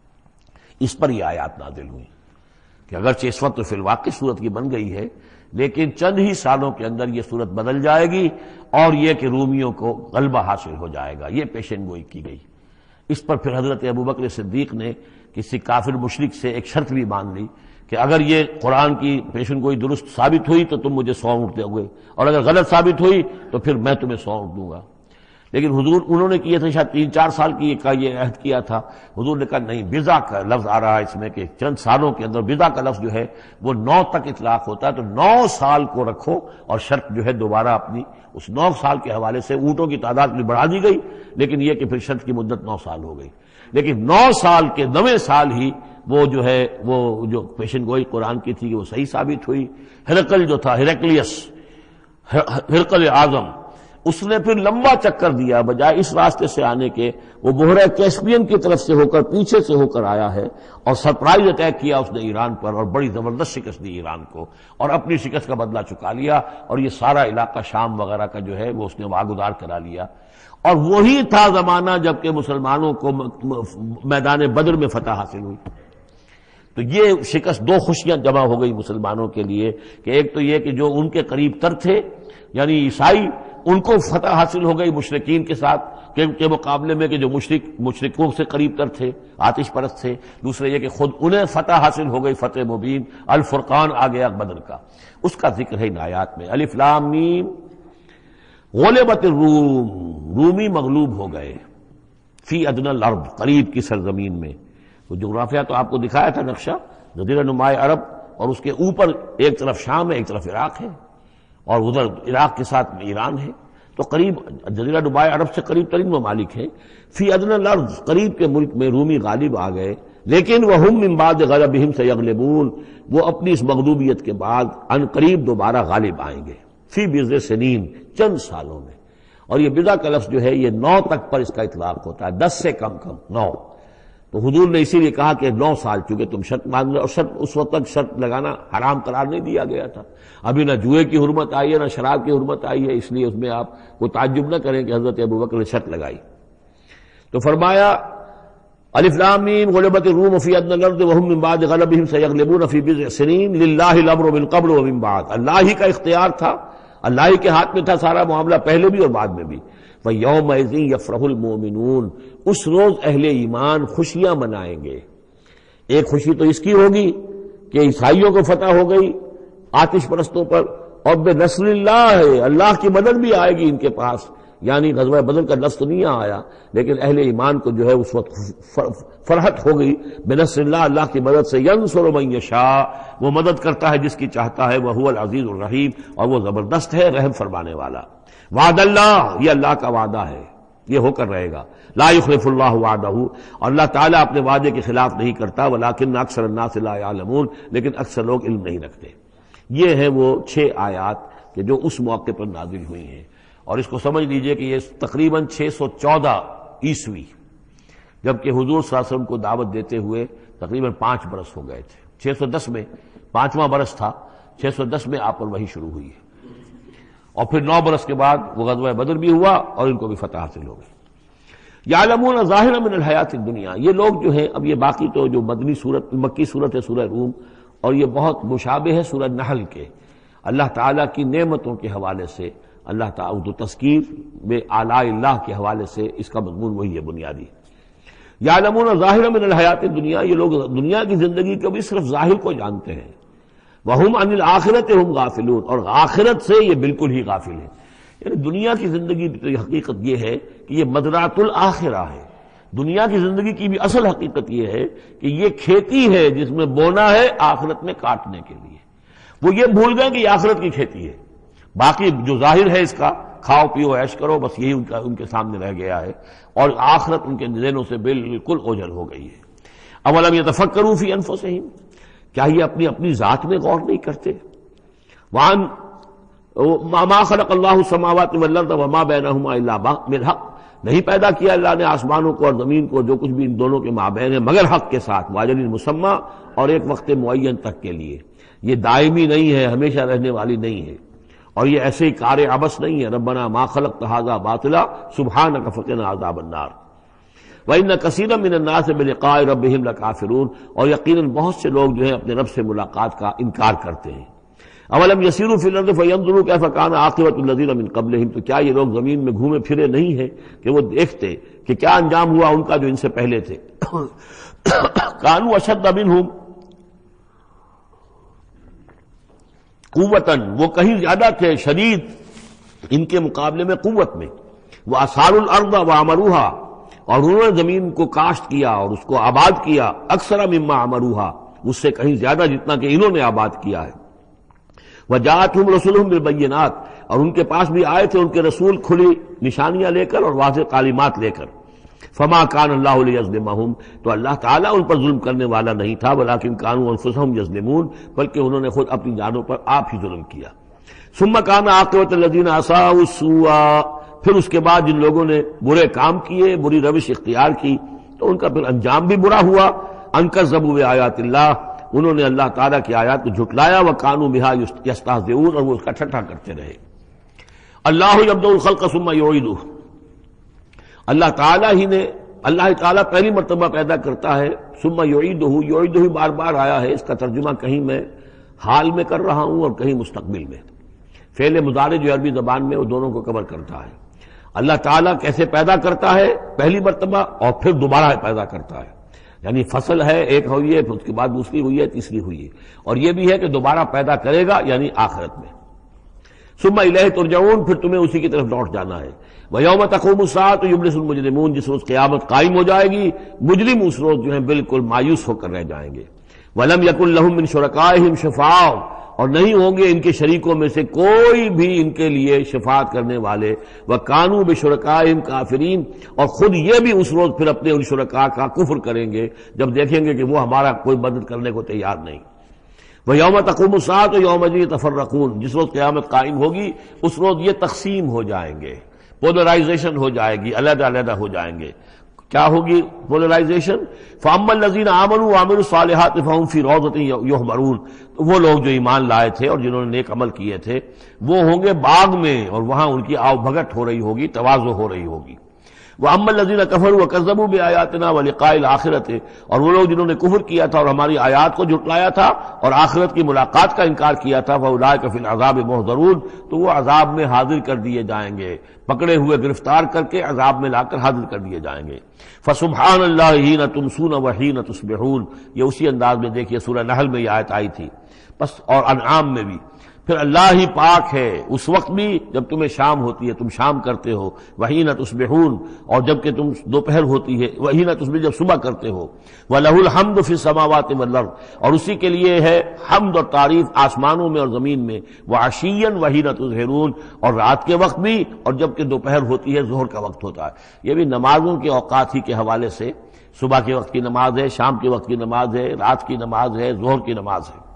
S1: اس پر یہ آیات نازل ہوئی کہ اگرچہ اس وقت تو فی الواقع صورت کی بن گئی ہے، لیکن چند ہی سالوں کے اندر یہ صورت بدل جائے گی، اور یہ کہ رومیوں کو غلبہ حاصل ہو جائے گا، یہ پیشن گوئی کی گئی۔ اس پر پھر حضرت ابوبکر صدیق نے کسی کافر مشرک سے ایک شرط بھی مان لی کہ اگر یہ قرآن کی پیشن گوئی درست ثابت ہوئی تو تم مجھے سو اونٹ دو گے، اور اگر غلط ثابت ہوئی تو پھر میں تمہیں سو اونٹ دوں گا۔ لیکن حضور انہوں نے کیے تھے شاید تین چار سال کی کا یہ عہد کیا تھا، حضور نے کہا نہیں، بضع کا لفظ آ رہا ہے اس میں کہ چند سالوں کے اندر، بضع کا لفظ جو ہے وہ نو تک اطلاق ہوتا ہے، تو نو سال کو رکھو، اور شرط جو ہے دوبارہ اپنی اس نو سال کے حوالے سے اونٹوں کی تعداد بھی بڑھا دی گئی، لیکن یہ کہ پھر شرط کی مدت نو سال ہو گئی۔ لیکن نو سال کے نویں سال ہی وہ جو ہے وہ جو پیشن گوئی قرآن کی تھی وہ صحیح ثابت ہوئی۔ ہرقل جو تھا، ہرقلیس، ہرقل اعظم، اس نے پھر لمبا چکر دیا، بجائے اس راستے سے آنے کے وہ بحیرہ کیسپین کی طرف سے ہو کر پیچھے سے ہو کر آیا ہے، اور سرپرائز اٹیک کیا اس نے ایران پر، اور بڑی زبردست شکست دی ایران کو، اور اپنی شکست کا بدلہ چکا لیا، اور یہ سارا علاقہ شام وغیرہ کا جو ہے وہ اس نے واگزار کرا لیا۔ اور وہی تھا زمانہ جب کہ مسلمانوں کو میدان بدر میں فتح حاصل ہوئی۔ تو یہ شکست، دو خوشیاں جمع ہو گئی مسلمانوں کے لیے، کہ ایک تو یہ کہ جو ان کے قریب تر تھے یعنی عیسائی، ان کو فتح حاصل ہو گئی مشرکین کے ساتھ کے مقابلے میں، کہ جو مشرک مشرکوں سے قریب تر تھے، آتش پرست تھے۔ دوسرے یہ کہ خود انہیں فتح حاصل ہو گئی، فتح مبین، الفرقان آ گیا بدر کا، اس کا ذکر ہے ان آیات میں۔ الف لام میم، غلبت الروم، رومی مغلوب ہو گئے، فی ادنی الارض، قریب کی سرزمین میں۔ وہ جغرافیہ تو آپ کو دکھایا تھا نقشہ، جزیرہ نمائے عرب، اور اس کے اوپر ایک طرف شام ہے، ایک طرف عراق ہے، اور ادھر عراق کے ساتھ ایران ہے، تو قریب جزیرہ نمائے عرب سے قریب ترین ممالک ہیں۔ فی ادنی الارض، قریب کے ملک میں رومی غالب آ گئے، لیکن وہم من بعد غلبہم سیغلبون، وہ اپنی اس مغلوبیت کے بعد ان قریب دوبارہ غالب آئیں گے، فی بضع سنین، چند سالوں میں۔ اور یہ بضع کا لفظ جو ہے یہ نو تک پر اس کا اطلاق ہوتا ہے، دس سے کم کم نو۔ تو حضور نے اسی لیے کہا کہ نو سال، چونکہ تم شرط مان رہے، اور شرط اس وقت تک شرط لگانا حرام قرار نہیں دیا گیا تھا، ابھی نہ جوئے کی حرمت آئی ہے نہ شراب کی حرمت آئی ہے، اس لیے اس میں آپ کو تعجب نہ کریں کہ حضرت ابوبکر نے شرط لگائی۔ تو فرمایا الف لام میم، غلبت الروم فی ادنی الارض وهم من بعد غلبہم سیغلبون فی بضع سنین، للہ الامر من قبل ومن بعد، اللہ ہی کا اختیار تھا، اللہ ہی کے ہاتھ میں تھا سارا معاملہ، پہلے بھی اور بعد میں بھی۔ وَيَوْمَئِذٍ يَفْرَحُ الْمُؤْمِنُونَ، اس روز اہل ایمان خوشیاں منائیں گے۔ ایک خوشی تو اس کی ہوگی کہ عیسائیوں کو فتح ہو گئی آتش پرستوں پر، اور بے نصر اللہ ہے، اللہ کی مدد بھی آئے گی ان کے پاس، یعنی غزوہ بدر کا لفظ نہیں آیا، لیکن اہل ایمان کو جو ہے اس وقت فرحت ہو گئی بے نصر اللہ، اللہ کی مدد سے۔ ینصر من یشاء، وہ مدد کرتا ہے جس کی چاہتا ہے، وہو العزیز الرحیم، اور وہ زبردست ہے، رحم فرمانے والا۔ وعد اللہ، یہ اللہ کا وعدہ ہے، یہ ہو کر رہے گا۔ لا یخلف اللہ وعدہ، اور اللہ تعالیٰ اپنے وعدے کے خلاف نہیں کرتا، ولکن اکثر الناس لا یعلمون، لیکن اکثر لوگ علم نہیں رکھتے۔ یہ ہیں وہ چھ آیات کہ جو اس موقع پر نازل ہوئی ہیں، اور اس کو سمجھ لیجئے کہ یہ تقریباً چھ سو چودہ عیسوی، جبکہ حضور صلی اللہ علیہ وسلم کو دعوت دیتے ہوئے تقریباً پانچ برس ہو گئے تھے۔ چھ سو دس میں پانچواں برس تھا، چھ سو دس میں آپ پر وحی شروع ہوئی ہے، اور پھر نو برس کے بعد وہ غزوہ بدر بھی ہوا اور ان کو بھی فتح حاصل ہو گئی۔ یعلمون ظاہرا من الحیات الدنیا، یہ لوگ جو ہیں، اب یہ باقی تو جو مدنی صورت مکی صورت ہے سورہ روم، اور یہ بہت مشابہ ہے سورہ نحل کے، اللہ تعالیٰ کی نعمتوں کے حوالے سے، اللہ تعالیٰ تو تذکیر میں آلاء اللہ کے حوالے سے اس کا مضمون وہی ہے بنیادی۔ یعلمون ظاہرا من الحیات الدنیا، یہ لوگ دنیا کی زندگی کو بھی صرف ظاہر کو جانتے ہیں، وہم عن الآخرۃ ہم غافلون، اور آخرت سے یہ بالکل ہی غافل ہیں۔ یعنی دنیا کی زندگی کی حقیقت یہ ہے کہ یہ مزرعۃ الآخرہ ہے، دنیا کی زندگی کی بھی اصل حقیقت یہ ہے کہ یہ کھیتی ہے جس میں بونا ہے آخرت میں کاٹنے کے لیے۔ وہ یہ بھول گئے کہ یہ آخرت کی کھیتی ہے، باقی جو ظاہر ہے اس کا کھاؤ پیو عیش کرو، بس یہی ان کا ان کے سامنے رہ گیا ہے، اور آخرت ان کے ذہنوں سے بالکل اوجھل ہو گئی ہے۔ اولم یتفکروا فی انفسہم، کیا یہ اپنی اپنی ذات میں غور نہیں کرتے؟ وان ما خلق اللہ السماوات والارض وما بینہما الا بالحق، نہیں پیدا کیا اللہ نے آسمانوں کو اور زمین کو، جو کچھ بھی ان دونوں کے مابین ہے، مگر حق کے ساتھ، واجل مسمى، اور ایک وقت معین تک کے لیے۔ یہ دائمی نہیں ہے، ہمیشہ رہنے والی نہیں ہے، اور یہ ایسے ہی کار عبث نہیں ہے۔ ربنا ما خلقت ھذا باطلا سبحانک فقنا عذاب النار وَإِنَّ كَثِيرًا مِّنَ النَّاسِ بِلِقَاءِ رَبِّهِمْ لَكَافِرُونَ، اور یقیناً بہت سے لوگ جو ہیں اپنے رب سے ملاقات کا انکار کرتے ہیں۔ اولم یسیروا فی الارض فینظروا کیف کان عاقبۃ الذین من قبلہم، تو کیا یہ لوگ زمین میں گھومے پھرے نہیں ہیں کہ وہ دیکھتے کہ کیا انجام ہوا ان کا جو ان سے پہلے تھے۔ کانوا اشد منہم قوتاً، وہ کہیں زیادہ تھے شدید ان کے مقابلے میں قوت میں، وَأَثَارُوا الْأَرْضَ وَعَمَرُوهَا، اور انہوں نے زمین کو کاشت کیا اور اس کو آباد کیا، اکثر مما عمروها، اس سے کہیں زیادہ جتنا کہ انہوں نے آباد کیا ہے۔ وجاءتهم رسلهم بالبینات، اور ان کے پاس بھی آئے تھے ان کے رسول کھلی نشانیاں لے کر اور واضح تعلیمات لے کر۔ فما کان اللہ لیظلمہم، تو اللہ تعالیٰ ان پر ظلم کرنے والا نہیں تھا، ولکن کانوا انفسہم یظلمون، بلکہ انہوں نے خود اپنی جانوں پر آپ ہی ظلم کیا۔ ثم کان عاقبۃ الذین اساءوا السوء، پھر اس کے بعد جن لوگوں نے برے کام کیے، بری روش اختیار کی، تو ان کا پھر انجام بھی برا ہوا۔ ان کذبوا بآیات اللہ، انہوں نے اللہ تعالیٰ کی آیات کو جھٹلایا، وکانوا بہا یستہزئون، اور وہ اس کا ٹھٹھا کرتے رہے۔ اللہ یبدأ الخلق ثم یعیدہ، اللہ تعالیٰ ہی نے اللہ تعالیٰ پہلی مرتبہ پیدا کرتا ہے، ثم یعیدہ، یعیدہ بار بار آیا ہے، اس کا ترجمہ کہیں میں حال میں کر رہا ہوں اور کہیں مستقبل میں۔ فعل مضارع جو عربی زبان میں وہ دونوں کو کور کرتا ہے۔ اللہ تعالیٰ کیسے پیدا کرتا ہے؟ پہلی مرتبہ، اور پھر دوبارہ پیدا کرتا ہے، یعنی فصل ہے ایک ہوئی ہے، پھر اس کے بعد دوسری ہوئی ہے، تیسری ہوئی ہے، اور یہ بھی ہے کہ دوبارہ پیدا کرے گا، یعنی آخرت میں۔ ثم الیہ ترجعون، پھر تمہیں اسی کی طرف لوٹ جانا ہے۔ ویوم تقوم الساعة یبلس المجرمون، جس روز قیامت قائم ہو جائے گی، مجرم اس روز جو ہیں بالکل مایوس ہو کر رہ جائیں گے۔ ولم یکن لہم من شرکائہم شفاع، اور نہیں ہوں گے ان کے شریکوں میں سے کوئی بھی ان کے لیے شفاعت کرنے والے۔ وَكَانُوا بِشُرَكَائِهِمْ كَافِرِينَ، اور خود یہ بھی اس روز پھر اپنے ان شرکاء کا کفر کریں گے جب دیکھیں گے کہ وہ ہمارا کوئی مدد کرنے کو تیار نہیں۔ وَيَوْمَ تَقُومُ السَّاعَةُ يَوْمَئِذٍ يَتَفَرَّقُونَ، جس روز قیامت قائم ہوگی اس روز یہ تقسیم ہو جائیں گے، پولرائزیشن ہو جائے گی، علیحدہ علیحدہ ہو جائیں گے۔ کیا ہوگی پولرائزیشن؟ فَأَمَّا الَّذِينَ آمَنُوا وَعَمِلُوا الصَّالِحَاتِ فَهُمْ فِي رَوْضَةٍ يُحْبَرُونَ، تو وہ لوگ جو ایمان لائے تھے اور جنہوں نے نیک عمل کیے تھے وہ ہوں گے باغ میں، اور وہاں ان کی آو بھگت ہو رہی ہوگی، تواضع ہو رہی ہوگی۔ وَأَمَّا الَّذِينَ كَفَرُوا وَكَذَّبُوا بِآيَاتِنَا وَلِقَاءِ الْآخِرَةِ، اور وہ لوگ جنہوں نے کفر کیا تھا اور ہماری آیات کو جھٹلایا تھا اور آخرت کی ملاقات کا انکار کیا تھا، فَأُولَٰئِكَ فِي الْعَذَابِ مُحْضَرُونَ، تو وہ عذاب میں حاضر کر دیے جائیں گے، پکڑے ہوئے گرفتار کر کے عذاب میں لا کر حاضر کر دیے جائیں گے۔ فَسُبْحَانَ اللَّهِ حِينَ تُمْسُونَ وَحِينَ تُصْبِحُونَ، یہ اسی انداز میں دیکھیے سورہ نحل میں یہ آیت آئی تھی، بس اور انعام میں بھی۔ پھر اللہ ہی پاک ہے اس وقت بھی جب تمہیں شام ہوتی ہے، تم شام کرتے ہو، وحین تصبحون، اور جب کہ تم دوپہر ہوتی ہے، وحین تصبح، جب صبح کرتے ہو۔ وَلَهُ الْحَمْدُ فِي السَّمَاوَاتِ وَالْأَرْضِ، اور اسی کے لیے ہے حمد اور تعریف آسمانوں میں اور زمین میں۔ وَعَشِيًّا وَحِينَ تُظْهِرُونَ، اور رات کے وقت بھی اور جب کہ دوپہر ہوتی ہے، ظہر کا وقت ہوتا ہے۔ یہ بھی نمازوں کے اوقات ہی کے حوالے سے، صبح کے وقت کی نماز ہے، شام کے وقت کی نماز ہے، رات کی نماز ہے، ظہر کی نماز ہے۔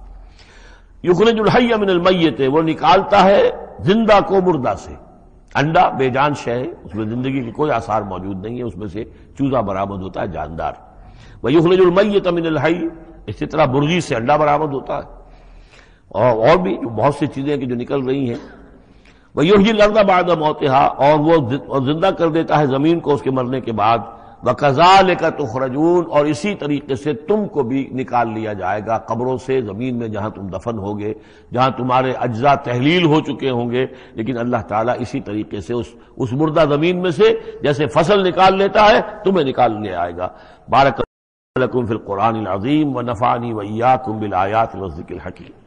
S1: یخرج الحی من المیت، وہ نکالتا ہے زندہ کو مردہ سے۔ انڈا بے جان شے ہے، اس میں زندگی کے کوئی آثار موجود نہیں ہے، اس میں سے چوزہ برآمد ہوتا ہے جاندار۔ ویخرج المیت من الحی، اسی طرح مرغی سے انڈا برآمد ہوتا ہے، اور اور بھی بہت سی چیزیں کہ جو نکل رہی ہیں۔ ویحیی الارض بعد موتہا، اور وہ زندہ کر دیتا ہے زمین کو اس کے مرنے کے بعد۔ وَكَذَلِكَ تُخْرَجُونَ، اور اسی طریقے سے تم کو بھی نکال لیا جائے گا قبروں سے، زمین میں جہاں تم دفن ہوگے، جہاں تمہارے اجزاء تحلیل ہو چکے ہوں گے، لیکن اللہ تعالیٰ اسی طریقے سے اس اس مردہ زمین میں سے جیسے فصل نکال لیتا ہے تمہیں نکال لے آئے گا۔ بارک لکم فی القرآن العظیم ونفعنی وإیاکم بالآیات والذکر الحکیم۔